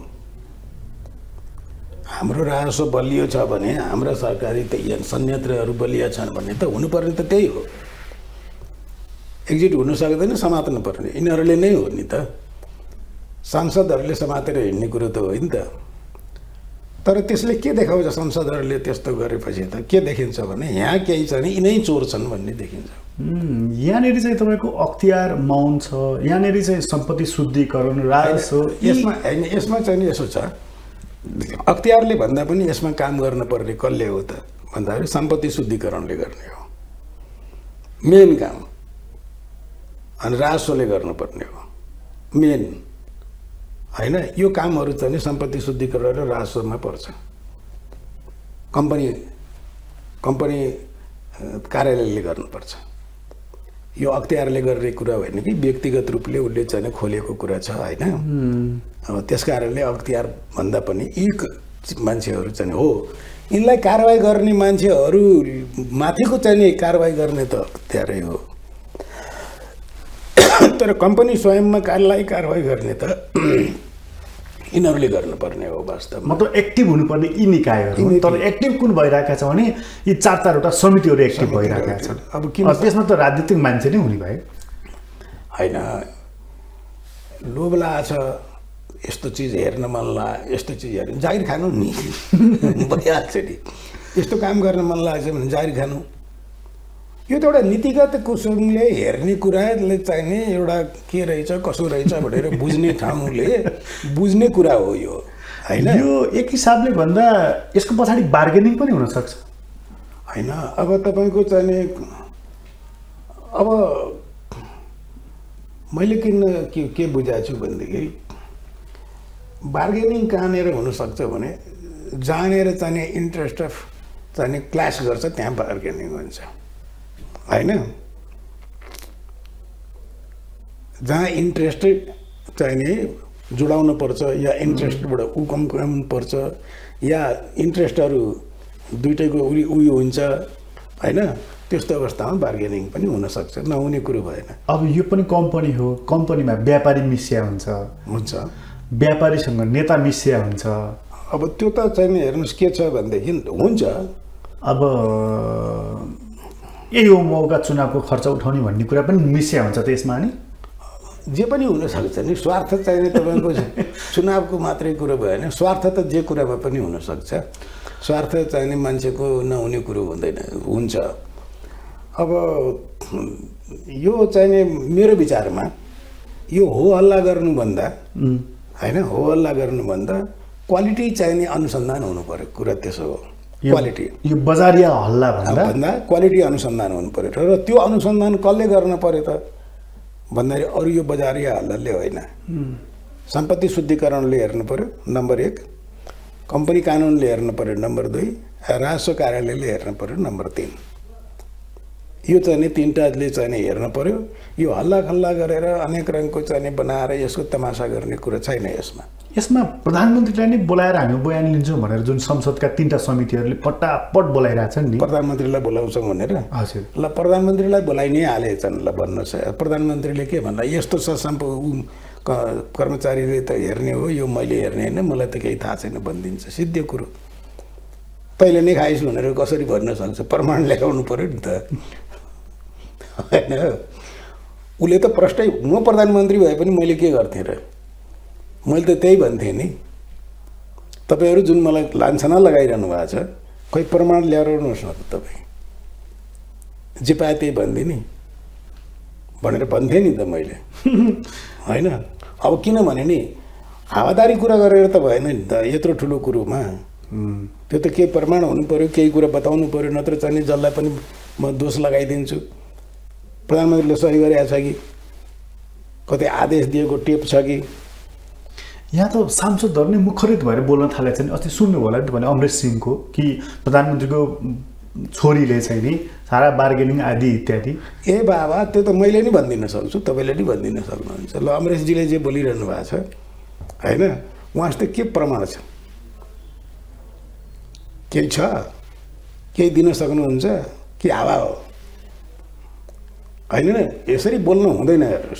G: हाम्रो राजस्व बलियो छ भने, हाम्रा सरकारी संयन्त्रहरू बलिया छन् भने त हुनुपर्ने त त्यही हो। एक्जिट हुन सक्दैन, समात्नु पर्ने यिनीहरूले नै हो नि त। सांसदहरूले समातेर हिँड्ने कुरो त होइन त। तर त्यसले के देखाउँछ? संसदहरूले त्यस्तो गरेपछि त के देखिन्छ भने यहाँ केही छ भने यिनै चोर छन् भन्ने देखिन्छ।
F: यहाँनिर चाहिँ तपाईँको अख्तियार मौन छ, यहाँनिर चाहिँ सम्पत्ति शुद्धिकरण, राजस्व।
G: यसमा होइन, यसमा चाहिँ यसो छ, अख्तियारले भन्दा पनि यसमा काम गर्न पर्ने कसले हो त भन्दाखेरि सम्पत्ति शुद्धिकरणले गर्ने हो मेन काम, अनि राजस्वले गर्नुपर्ने हो मेन, होइन? यो कामहरू चाहिँ सम्पत्ति शुद्धिकरण र राजस्वमा पर्छ। कम्पनी कार्यालयले गर्नुपर्छ। यो अख्तियारले गर्ने कुरा होइन कि व्यक्तिगत रूपले उसले चाहिँ खोलेको कुरा छ, होइन? अब त्यस कारणले अख्तियार भन्दा पनि यी मान्छेहरू चाहिँ हो, यिनलाई कारवाही गर्ने मान्छेहरू माथिको चाहिँ कारवाही गर्ने त अख्तियारै हो। तर कम्पनी स्वयंमा कारलाई कारवाही गर्ने त यिनीहरूले गर्नुपर्ने हो वास्तवमा।
F: मतलब एक्टिभ हुनुपर्ने यी निकायहरू, तर एक्टिभ कुन भइरहेका छ भने यी 4-4वटा समितिहरू एक्टिभ भइरहेका छन्। अब किन त्यसमा त राजनीतिक मान्छे नै हुने भयो,
G: होइन? लोभ लागेछ, यस्तो चिज हेर्न मन लाग्यो, यस्तो चिज हेर्नु, जागिर खानु नि भइहाल्छ नि। यस्तो काम गर्न मन लागेछ भने जागिर खानु। यो त एउटा नीतिगत कुसुमले हेर्ने कुराले चाहिने एउटा के रहेछ कसो रहेछ भनेर बुझ्ने ठाउँले बुझ्ने कुरा हो यो, होइन?
F: यो एक हिसाबले भन्दा यसको पछाडि बार्गेनिङ पनि हुनसक्छ,
G: होइन? अब तपाईँको चाहिने अब मैले किन के बुझाएको छु भनेदेखि बार्गेनिङ कहाँनिर हुनसक्छ भने जहाँनिर चाहिने इन्ट्रेस्ट अफ चाहिने क्लास गर्छ त्यहाँ बार्गेनिङ हुन्छ, होइन? जहाँ इन्ट्रेस्ट चाहिने जुडाउनु पर्छ या इन्ट्रेस्टबाट कमाउनु पर्छ या इन्ट्रेस्टहरू दुइटैको उयो हुन्छ, होइन? त्यस्तो अवस्थामा बार्गेनिङ पनि हुनसक्छ, नहुने कुरो भएन।
F: अब यो पनि कम्पनी हो, कम्पनीमा व्यापारी मिसिया हुन्छ, व्यापारीसँग नेता मिसिया हुन्छ।
G: अब त्यो त चाहिँ हेर्नुहोस् के छ भनेदेखि हुन्छ,
F: अब यही हो मौका चुनावको खर्च उठाउने भन्ने कुरा पनि मिसिया हुन्छ त्यसमा नि।
G: जे पनि हुनसक्छ नि, स्वार्थ चाहिने तपाईँको चुनावको मात्रै कुरो भएन, स्वार्थ त जे कुरामा पनि हुनसक्छ। स्वार्थ चाहिने मान्छेको नहुने कुरो हुँदैन, हुन्छ। अब यो चाहिने मेरो विचारमा यो हो हल्ला गर्नुभन्दा होइन, हो हल्ला गर्नुभन्दा क्वालिटी चाहिने अनुसन्धान हुनु पर्यो, कुरा त्यसो हो। क्वालिटी
F: यो बजारिया हल्ला भन्दा
G: क्वालिटी अनुसन्धान हुनु पर्यो, र त्यो अनुसन्धान कसले गर्न पर्यो त भन्दाखेरि अरू यो बजारिया हल्लाले होइन। सम्पत्ति शुद्धिकरणले हेर्नु पर्यो नम्बर 1, कम्पनी कानुनले हेर्नु पर्यो नम्बर 2, राजस्व कार्यालयले हेर्नु पर्यो नम्बर 3। यो चाहिँ नि तीनटाले चाहिँ नि हेर्नु पर्यो। यो हल्ला खल्ला गरेर अनेक रङको चाहिँ नि बनाएर यसको तमासा गर्ने कुरा छैन यसमा।
F: यसमा प्रधानमन्त्रीलाई नै बोलाएर हामी बयान लिन्छौँ भनेर जुन संसदका 3टा समितिहरूले पट्टापट बोलाइरहेछन् नि,
G: प्रधानमन्त्रीलाई बोलाउँछौँ भनेर।
F: हजुर,
G: ल प्रधानमन्त्रीलाई बोलाइ नै हालेछन्। ल भन्नुहोस्, प्रधानमन्त्रीले के भन्दा यस्तो कर्मचारीले त हेर्ने हो, यो मैले हेर्ने होइन, मलाई त केही थाहा छैन भनिदिन्छ, सिद्धो कुरो। तैँले नै खाइस् भनेर कसरी भन्न सक्छ? प्रमाण ल्याउनु पर्यो नि त, होइन? उसले त प्रष्टै, म प्रधानमन्त्री भए पनि मैले के गर्थेँ र? मैले त त्यही भन्थेँ नि। तपाईँहरू जुन मलाई लान्छना लगाइरहनु भएको छ, खोइ प्रमाण ल्याएर आउनुहोस् न त तपाईँ, जे पाए त्यही भनिदिएँ नि भनेर भन्थेँ नि त मैले, होइन? अब किनभने नि हावादारी कुरा गरेर त भएन नि त यत्रो ठुलो कुरोमा। त्यो त केही प्रमाण हुनु पर्यो, केही कुरा बताउनु पर्यो, नत्र चाहिँ जसलाई पनि म दोष लगाइदिन्छु। प्रधानमन्त्रीले सही गरेको छ कि कतै आदेश दिएको टेप छ कि?
F: यहाँ त सांसदहरू नै मुखरित भएर बोल्न थालेको छ नि। अस्ति सुन्नु होला नि भने अमरेश सिंहको कि प्रधानमन्त्रीको छोरीले चाहिँ नि सारा बार्गेनिङ आदि इत्यादि।
G: ए बाबा, त्यो त मैले नि भनिदिन सक्छु, तपाईँले नि भनिदिन सक्नुहुन्छ। ल अमरेशजीले जे बोलिरहनु भएको छ होइन, उहाँसित के प्रमाण छ? केही छ? केही दिन सक्नुहुन्छ कि हावा हो? होइन न, यसरी बोल्न हुँदैन। हेर्नुहोस्,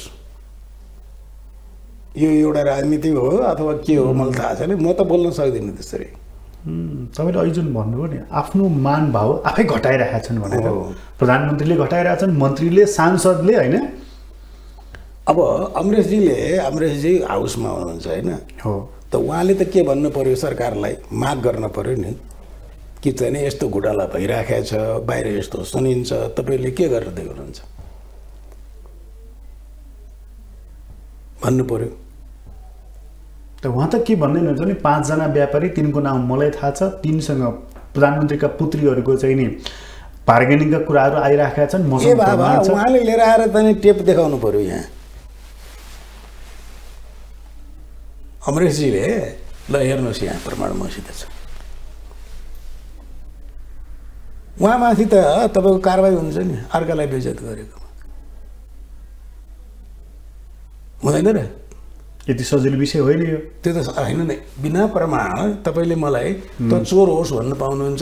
G: यो एउटा राजनीति हो अथवा के हो मलाई थाहा छैन, म त बोल्न सक्दिनँ त्यसरी।
F: तपाईँले अहिले जुन भन्नुभयो नि, आफ्नो मान भाव आफै घटाइरहेका छन् भनेर, प्रधानमन्त्रीले घटाइरहेछन्, मन्त्रीले, सांसदले, होइन?
G: अब अमरेशजी हाउसमा हुनुहुन्छ होइन,
F: हो,
G: त उहाँले त के भन्नु पर्यो? सरकारलाई माग गर्न पर्यो नि कि चाहिँ यस्तो घोटाला भइराखेको छ, बाहिर यस्तो सुनिन्छ, तपाईँले के गरेर देख्नुहुन्छ भन्नु पर्यो।
F: त उहाँ त के भन्दैन नि, 5 जना व्यापारी, तिनको नाम मलाई थाहा छ, तिनसँग प्रधानमन्त्रीका पुत्रीहरूको चाहिँ नि बार्गेनिङका कुराहरू आइराखेका छन्।
G: ए बाबा, उहाँले लिएर आएर चाहिँ टेप देखाउनु पर्यो यहाँ अमरेशजीले। ल हेर्नुहोस् यहाँ प्रमाण मसित छ, उहाँमाथि त तपाईँको कारवाही हुन्छ नि, अर्कालाई बेइज्जत गरेको हुँदैन र?
F: यति सजिलो विषय होइन यो।
G: त्यो त होइन नै, बिना प्रमाण तपाईँले मलाई त चोर होस् भन्न पाउनुहुन्छ?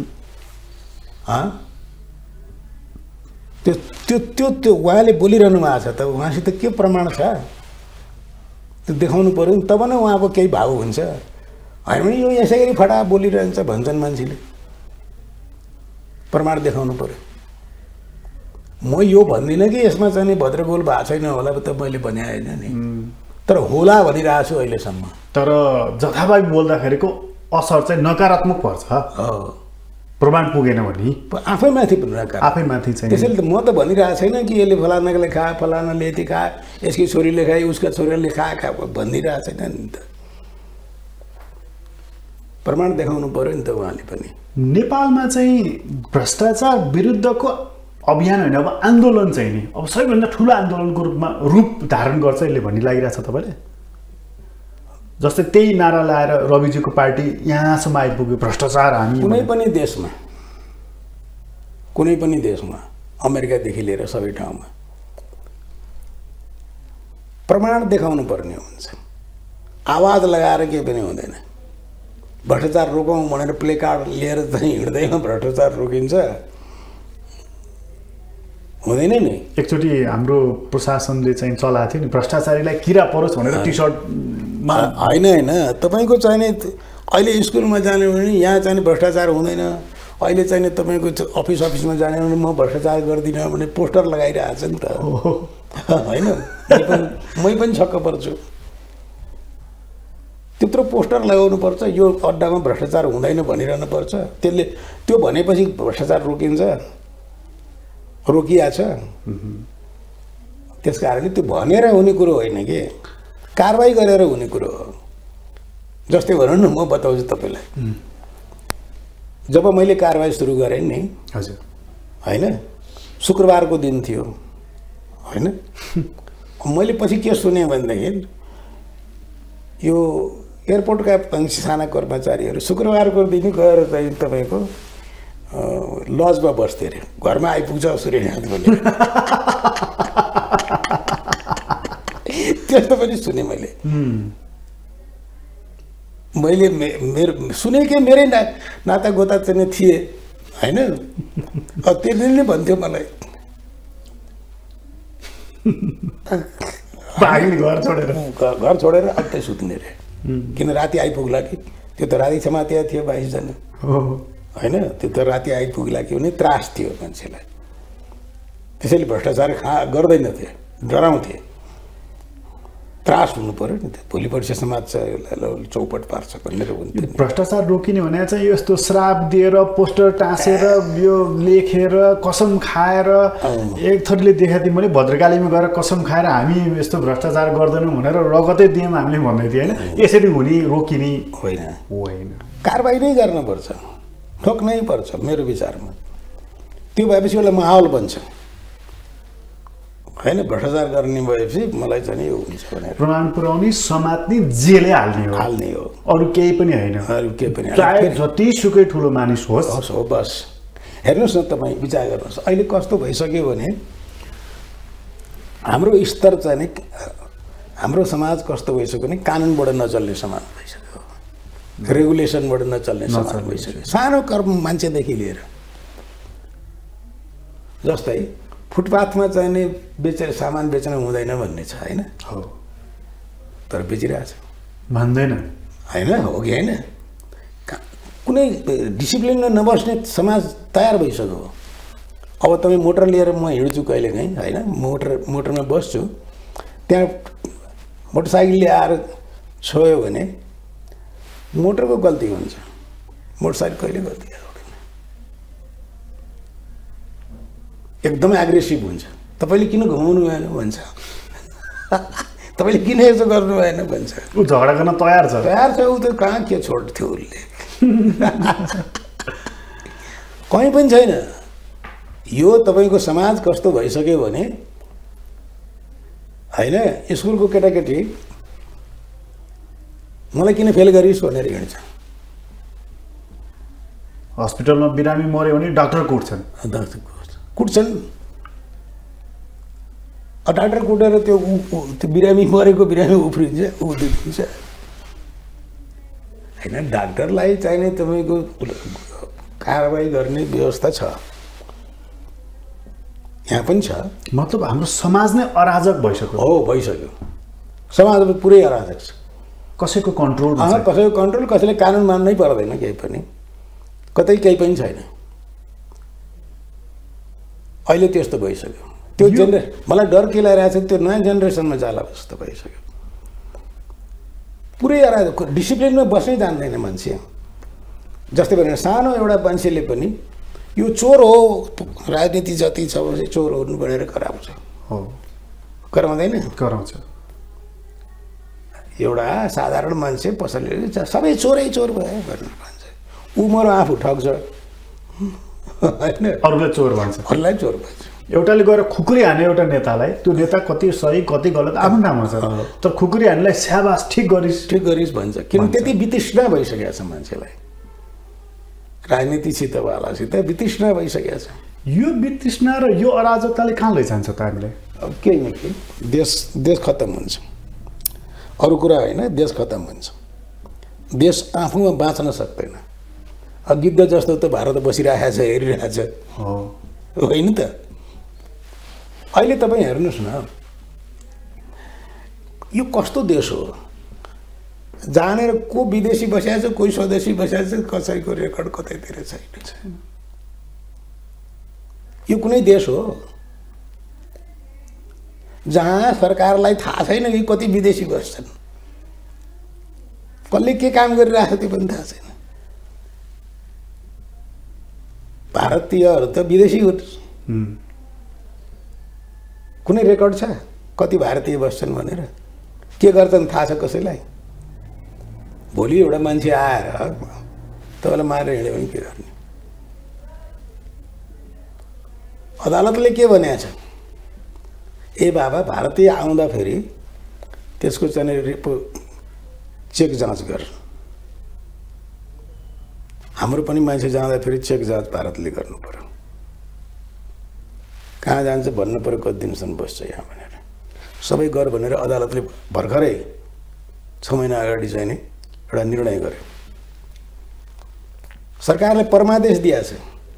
G: त्यो त्यो त्यो त्यो उहाँले बोलिरहनु भएको छ त, उहाँसित के प्रमाण छ त्यो देखाउनु पर्यो नि, तब नै उहाँको केही भाव हुन्छ। होइन भने यो यसै गरी फटा बोलिरहन्छ भन्छन् मान्छेले, प्रमाण देखाउनु पर्यो। म यो भन्दिनँ कि यसमा चाहिँ भद्रगोल भएको छैन होला त मैले भने होइन नि, तर होला भनिरहेको छु अहिलेसम्म।
F: तर जथाभावी बोल्दाखेरिको असर चाहिँ नकारात्मक पर्छ, प्रमाण पुगेन भने
G: आफैमाथि
F: आफैमाथि चाहिँ।
G: त्यसैले त म त भनिरहेको छैन कि यसले फलानाले खाए, फलानाले यति खाए, यसकी छोरीले खाए, उसका छोरीले खा भनिदिरहेको छैन नि त। प्रमाण देखाउनु पर्यो नि त उहाँले पनि।
F: नेपालमा चाहिँ भ्रष्टाचार विरुद्धको अभियान होइन, अब आन्दोलन चाहिँ नि अब सबैभन्दा ठुलो आन्दोलनको रूप धारण गर्छ यसले भन्ने लागिरहेछ तपाईँले? जस्तै त्यही नारा लाएर रविजीको पार्टी यहाँसम्म आइपुग्यो, भ्रष्टाचार हामी।
G: कुनै पनि देशमा अमेरिकादेखि लिएर सबै ठाउँमा प्रमाण देखाउनु पर्ने हुन्छ, आवाज लगाएर केही पनि हुँदैन। भ्रष्टाचार रोकौँ भनेर प्ले कार्ड लिएर चाहिँ हिँड्दैमा भ्रष्टाचार रोकिन्छ हुँदैन नि।
F: एकचोटि हाम्रो प्रशासनले चाहिँ चलाएको थियो नि, भ्रष्टाचारीलाई किरा परोस् भनेर टी सर्टमा।
G: होइन, तपाईँको चाहिने अहिले स्कुलमा जाने भने यहाँ चाहिँ भ्रष्टाचार हुँदैन, अहिले चाहिँ नि तपाईँको अफिसमा जाने भने म भ्रष्टाचार गर्दिनँ भने पोस्टर लगाइरहेको छ नि त होइन मै पनि छक्क पर्छु त्यत्रो पोस्टर लगाउनु पर्छ यो अड्डामा भ्रष्टाचार हुँदैन भनिरहनु पर्छ त्यसले त्यो भनेपछि भ्रष्टाचार रोकिन्छ रोकिया छ त्यसकारणले त्यो भनेर हुने कुरो होइन कि कारबाही गरेर हुने कुरो हो जस्तै भनौँ न म बताउँछु तपाईँलाई जब मैले कारबाही सुरु गरेँ नि
F: हजुर होइन
G: शुक्रबारको दिन थियो होइन मैले पछि के सुने भनेदेखि यो एयरपोर्टका साना कर्मचारीहरू शुक्रबारको दिन गएर चाहिँ तपाईँको लजमा बस्थे अरे घरमा आइपुग्छ सूर्यनाथ भने त्यस्तो पनि सुने मैले मेरो सुनेकै मेरै नाता गोता चाहिँ थिए होइन त्यसले नै भन्थ्यो मलाई घर छोडेर अट्टै सुत्ने रे किन राति आइपुग्ला कि त्यो त राति समातिया थियो 22 जना होइन त्यो त राति आइपुग्ला कि भने त्रास थियो मान्छेलाई त्यसैले भ्रष्टाचार गर्दैनथे डराउँथे त्रास हुनु पर्यो नि त भोलिपर्सि समाज चौपट पार्छ भनेर हुन्थ्यो
F: भ्रष्टाचार रोकिने भने चाहिँ यस्तो श्राप दिएर पोस्टर टाँसेर यो लेखेर कसम खाएर एक थरीले देखाएको मैले भद्रकालीमा गएर कसम खाएर हामी यस्तो भ्रष्टाचार गर्दैनौँ भनेर रगतै दियौँ हामीले भन्दै थियो होइन यसरी हुने रोकिने होइन
G: कारबाही नै गर्नुपर्छ ठोक्नै पर्छ मेरो विचारमा त्यो भएपछि एउटा माहौल बन्छ होइन भ्रष्टाचार गर्ने भएपछि मलाई चाहिँ यो हुन्छ भनेर
F: प्रमाण पुर्याउने समात्ने जेलै हाल्ने हो अरू केही पनि होइन
G: अरू केही पनि
F: चाहे जतिसुकै ठुलो मानिस होस्
G: हो बस हेर्नुहोस् न तपाईँ विचार गर्नुहोस् अहिले कस्तो भइसक्यो भने हाम्रो स्तर चाहिँ नि हाम्रो समाज कस्तो भइसक्यो भने कानुनबाट नचल्ने समाज भइसक्यो रेगुलेसनबाट नचल्ने समाज भइसक्यो सानो कर्म मान्छेदेखि लिएर जस्तै फुटपाथमा चाहिँ नि सामान बेच्न हुँदैन भन्ने छ होइन
F: हो
G: तर बेचिरहेछ
F: भन्दैन
G: होइन हो कि होइन कुनै डिसिप्लिनमा नबस्ने समाज तयार भइसक्यो अब तपाईँ मोटर लिएर म हिँड्छु कहिलेकाहीँ होइन मोटरमा बस्छु त्यहाँ मोटरसाइकलले आएर छोयो भने मोटरको गल्ती हुन्छ मोटरसाइकल कहिले गल्ती एकदमै एग्रेसिभ हुन्छ तपाईँले किन घुमाउनु भएन भन्छ तपाईँले किन यसो गर्नु भएन भन्छ
F: ऊ झगडा गर्न तयार छ
G: ऊ त कहाँ के छोड्थ्यो उसले कहीँ पनि छैन यो तपाईँको समाज कस्तो भइसक्यो भने होइन स्कुलको केटाकेटी मलाई किन फेल गरिस् भनेर हिँड्छ
F: हस्पिटलमा बिरामी मऱ्यो भने डाक्टर कुट्छन्
G: डाक्टर कुटेर त्यो बिरामी मरेको बिरामी उफ्रिन्छ उफ्रिन्छ होइन डाक्टरलाई चाहिने तपाईँको कारबाही गर्ने व्यवस्था छ यहाँ पनि छ
F: मतलब हाम्रो समाज नै अराजक भइसक्यो
G: हो भइसक्यो समाज पुरै अराजक छ
F: कसैको कन्ट्रोल
G: कसैको कन्ट्रोल कसैले कानुन मान्नै पर्दैन केही पनि कतै केही पनि छैन अहिले त्यस्तो भइसक्यो त्यो मलाई डर के लागिरहेको छ त्यो नयाँ जेनेरेसनमा जाला जस्तो भइसक्यो पुरै अराजक डिसिप्लिनमा बस्नै जान्दैन मान्छे जस्तै भने सानो एउटा मान्छेले पनि यो चोर हो राजनीति जति छ भने चोर हो भनेर कराउँछ
F: हो
G: कराउँदैन
F: कराउँछ
G: एउटा साधारण मान्छे पसलले सबै चोरै चोर भयो भनेर भन्छ ऊ मेरो आफू ठग्छ
F: अरूलाई चोर भन्छ
G: अरूलाई चोर भन्छ
F: एउटाले गएर खुकुरी हाने एउटा नेतालाई त्यो नेता कति सही कति गलत आफ्नो ठाउँमा छ तर खुकुरी हानेलाई स्याबास ठिक गरिस्
G: भन्छ किन त्यति वितृष्णा भइसकेको छ मान्छेलाई राजनीतिसित वालासित वितृष्णा भइसकेको छ
F: यो वितृष्णा र यो अराजकताले कहाँ लैजान्छ त हामीले
G: अब केही न केही देश खत्तम हुन्छ अरू कुरा होइन देश खत्तम हुन्छ देश आफूमा बाँच्न सक्दैन गिद्ध जस्तो त भारत बसिरहेको छ हेरिरहेको छ होइन त अहिले तपाईँ हेर्नुहोस् न यो कस्तो देश हो जानेर को विदेशी बसेको छ कोही स्वदेशी बसेको छ कसैको रेकर्ड कतैतिर छैन। यो कुनै देश हो जहाँ सरकारलाई थाहा छैन कि कति विदेशी बस्छन्, कसले के काम गरिरहेको त्यो पनि थाहा छैन। भारतीयहरू त विदेशी हो, कुनै रेकर्ड छ कति भारतीय बस्छन् भनेर? के गर्छन् थाहा छ कसैलाई? भोलि एउटा मान्छे आएर तपाईँलाई मारेर हिँड्यो भने के गर्ने? अदालतले के भनेको छ? ए बाबा भारतीय आउँदाखेरि त्यसको चाहिँ चेक जाँच गर। हाम्रो पनि मान्छे जाँदाखेरि चेक जाँच भारतले गर्नु पर्यो। कहाँ जान्छ भन्नु पर्यो, कति दिनसम्म बस्छ यहाँ भनेर सबै गर भनेर अदालतले भर्खरै 6 महिना अगाडि चाहिँ नि एउटा निर्णय गर्यो। सरकारले परमादेश दिएछ,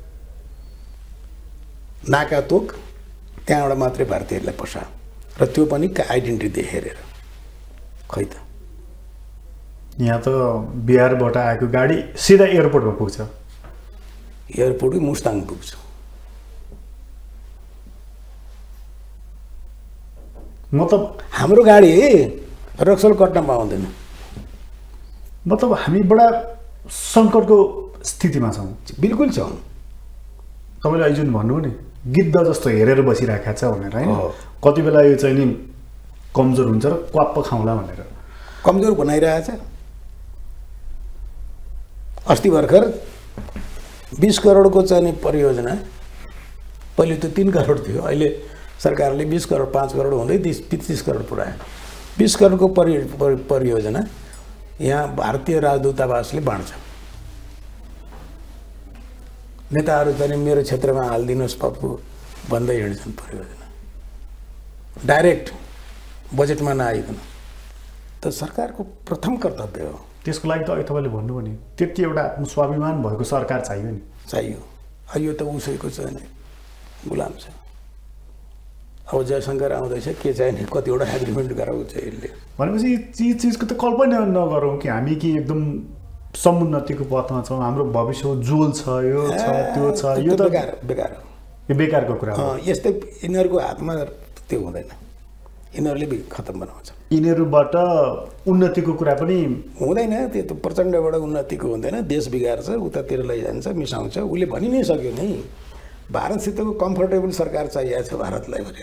G: नाका तोक त्यहाँबाट मात्रै भारतीयहरूलाई पसा, र त्यो पनि आइडेन्टिटी हेरेर। खै त
F: यहाँ त बिहारबाट आएको गाडी सिधा एयरपोर्टमा पुग्छ,
G: एयरपोर्ट मुस्ताङ पुग्छ।
F: मतलब
G: हाम्रो गाडी रक्सल कट्न पाउँदैन।
F: मतलब हामी बडा सङ्कटको स्थितिमा छौँ।
G: बिल्कुल छौँ।
F: तपाईँले अहिले जुन भन्नुभयो नि गिद्ध जस्तो हेरेर बसिरहेको छ भनेर, होइन कति बेला यो चाहिँ नि कमजोर हुन्छ र क्वाप्प खाउँला भनेर
G: कमजोर बनाइरहेछ। अस्ति भर्खर 20 करोडको चाहिँ नि परियोजना, पहिले त 3 करोड थियो, अहिले सरकारले 20 करोड 5 करोड हुँदै 30 करोड पुऱ्यायो। 20 करोडको परियोजना यहाँ भारतीय राजदूतावासले बाँड्छ। नेताहरू चाहिँ मेरो क्षेत्रमा हालिदिनुहोस् पप्पू भन्दै हिँड्छन् परियोजना, डाइरेक्ट बजेटमा नआइकन। त सरकारको प्रथम कर्तव्य हो।
F: त्यसको लागि त अहिले तपाईँले भन्नुभयो नि त्यति एउटा स्वाभिमान भएको सरकार चाहियो नि।
G: चाहियो। यो त उसैको चाहिँ नि गुलाम छ। अब जयशङ्कर आउँदैछ के चाहिने, कतिवटा एग्रिमेन्ट गराउँछ यसले।
F: भनेपछि यी चिजको त कल्पना नगरौँ कि हामी कि एकदम समुन्नतिको पथमा छौँ, हाम्रो भविष्य उज्जवल छ, यो छ त्यो छ। यो त
G: बेकार हो,
F: यो बेकारको कुरा हो।
G: यस्तै यिनीहरूको हातमा त्यो हुँदैन, यिनीहरूले खतम बनाउँछ।
F: यिनीहरूबाट उन्नतिको कुरा पनि
G: हुँदैन। त्यो त प्रचण्डबाट उन्नतिको हुँदैन, देश बिगार्छ, उतातिर लैजान्छ, मिसाउँछ। उसले भनि नै सक्यो नि भारतसितको कम्फर्टेबल सरकार चाहिएको छ भारतलाई भनेर,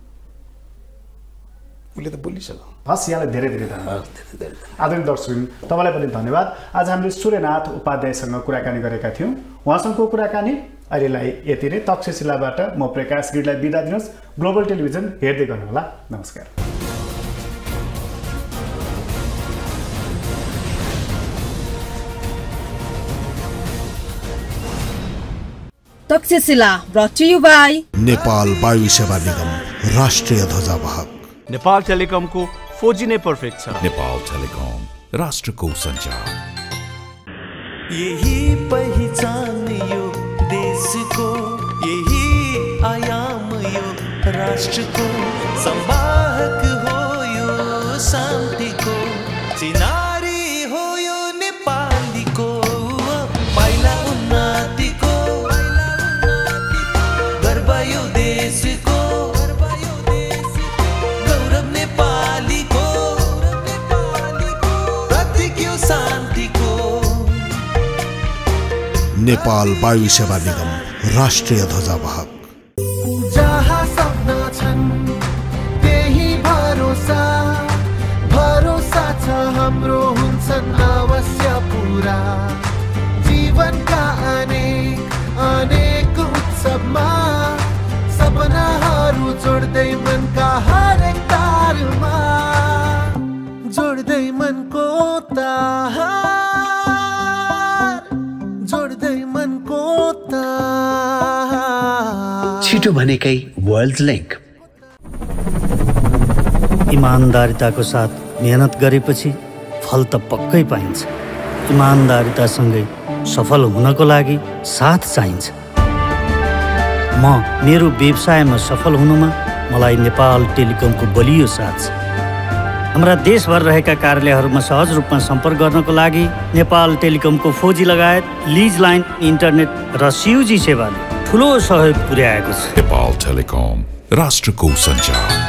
G: उसले त बोलिसक्यो।
F: हस्, यहाँलाई धेरै धेरै धन्यवाद। आदरणीय दर्शक तपाईँलाई पनि धन्यवाद। आज हामीले सूर्यनाथ उपाध्यायसँग कुराकानी गरेका थियौँ। उहाँसँगको कुराकानी अहिलेलाई यति नै। तक्षशिलाबाट म प्रकाश गिरीलाई बिदा दिनुहोस्। ग्लोबल टेलिभिजन हेर्दै गर्नुहोला। नमस्कार।
A: Takshashila brought to you by
B: Nepal वायु सेवा निगम राष्ट्रिय ध्वजावाहक।
C: नेपाल टेलिकमको 4G नै पर्फेक्ट छ।
D: नेपाल टेलिकम राष्ट्रको सञ्चार।
H: यही पहिचान यो देशको, यही आयाम यो राष्ट्रको, संवाहक हो यो शान्तिको, चिनारी हो यो नेपालीको, पाइला उन्नतिको, गर्व यो देशको, गौरव नेपालीको, प्रतीक यो शान्तिको।
B: नेपाल वायु सेवा निगम राष्ट्रिय ध्वजावाहक।
H: जहाँ सपना छन् त्यही भरोसा, भरोसा छ हाम्रो हुन्छन् अवश्य पुरा। जीवनका अनेक उत्सवमा सपनाहरू जोड्दै मनका हरेक तारमा, जोड्दै मनको तार, जोड्दै मनको तार।
I: छिटो भनेकै वर्ल्ड लिङ्क।
J: इमान्दारिताको साथ मेहनत गरेपछि फल त पक्कै पाइन्छ। इमान्दारितासँगै सफल हुनको लागि साथ चाहिन्छ। म मेरो व्यवसायमा सफल हुनुमा मलाई नेपाल टेलिकमको बलियो साथ छ। हाम्रा देशभर रहेका कार्यालयहरूमा सहज रूपमा सम्पर्क गर्नको लागि नेपाल टेलिकमको 4G लगायत लिज लाइन इन्टरनेट र CUG सेवाले ठुलो सहयोग पुर्याएको छ।
D: नेपाल टेलिकम, राष्ट्रको सञ्चार।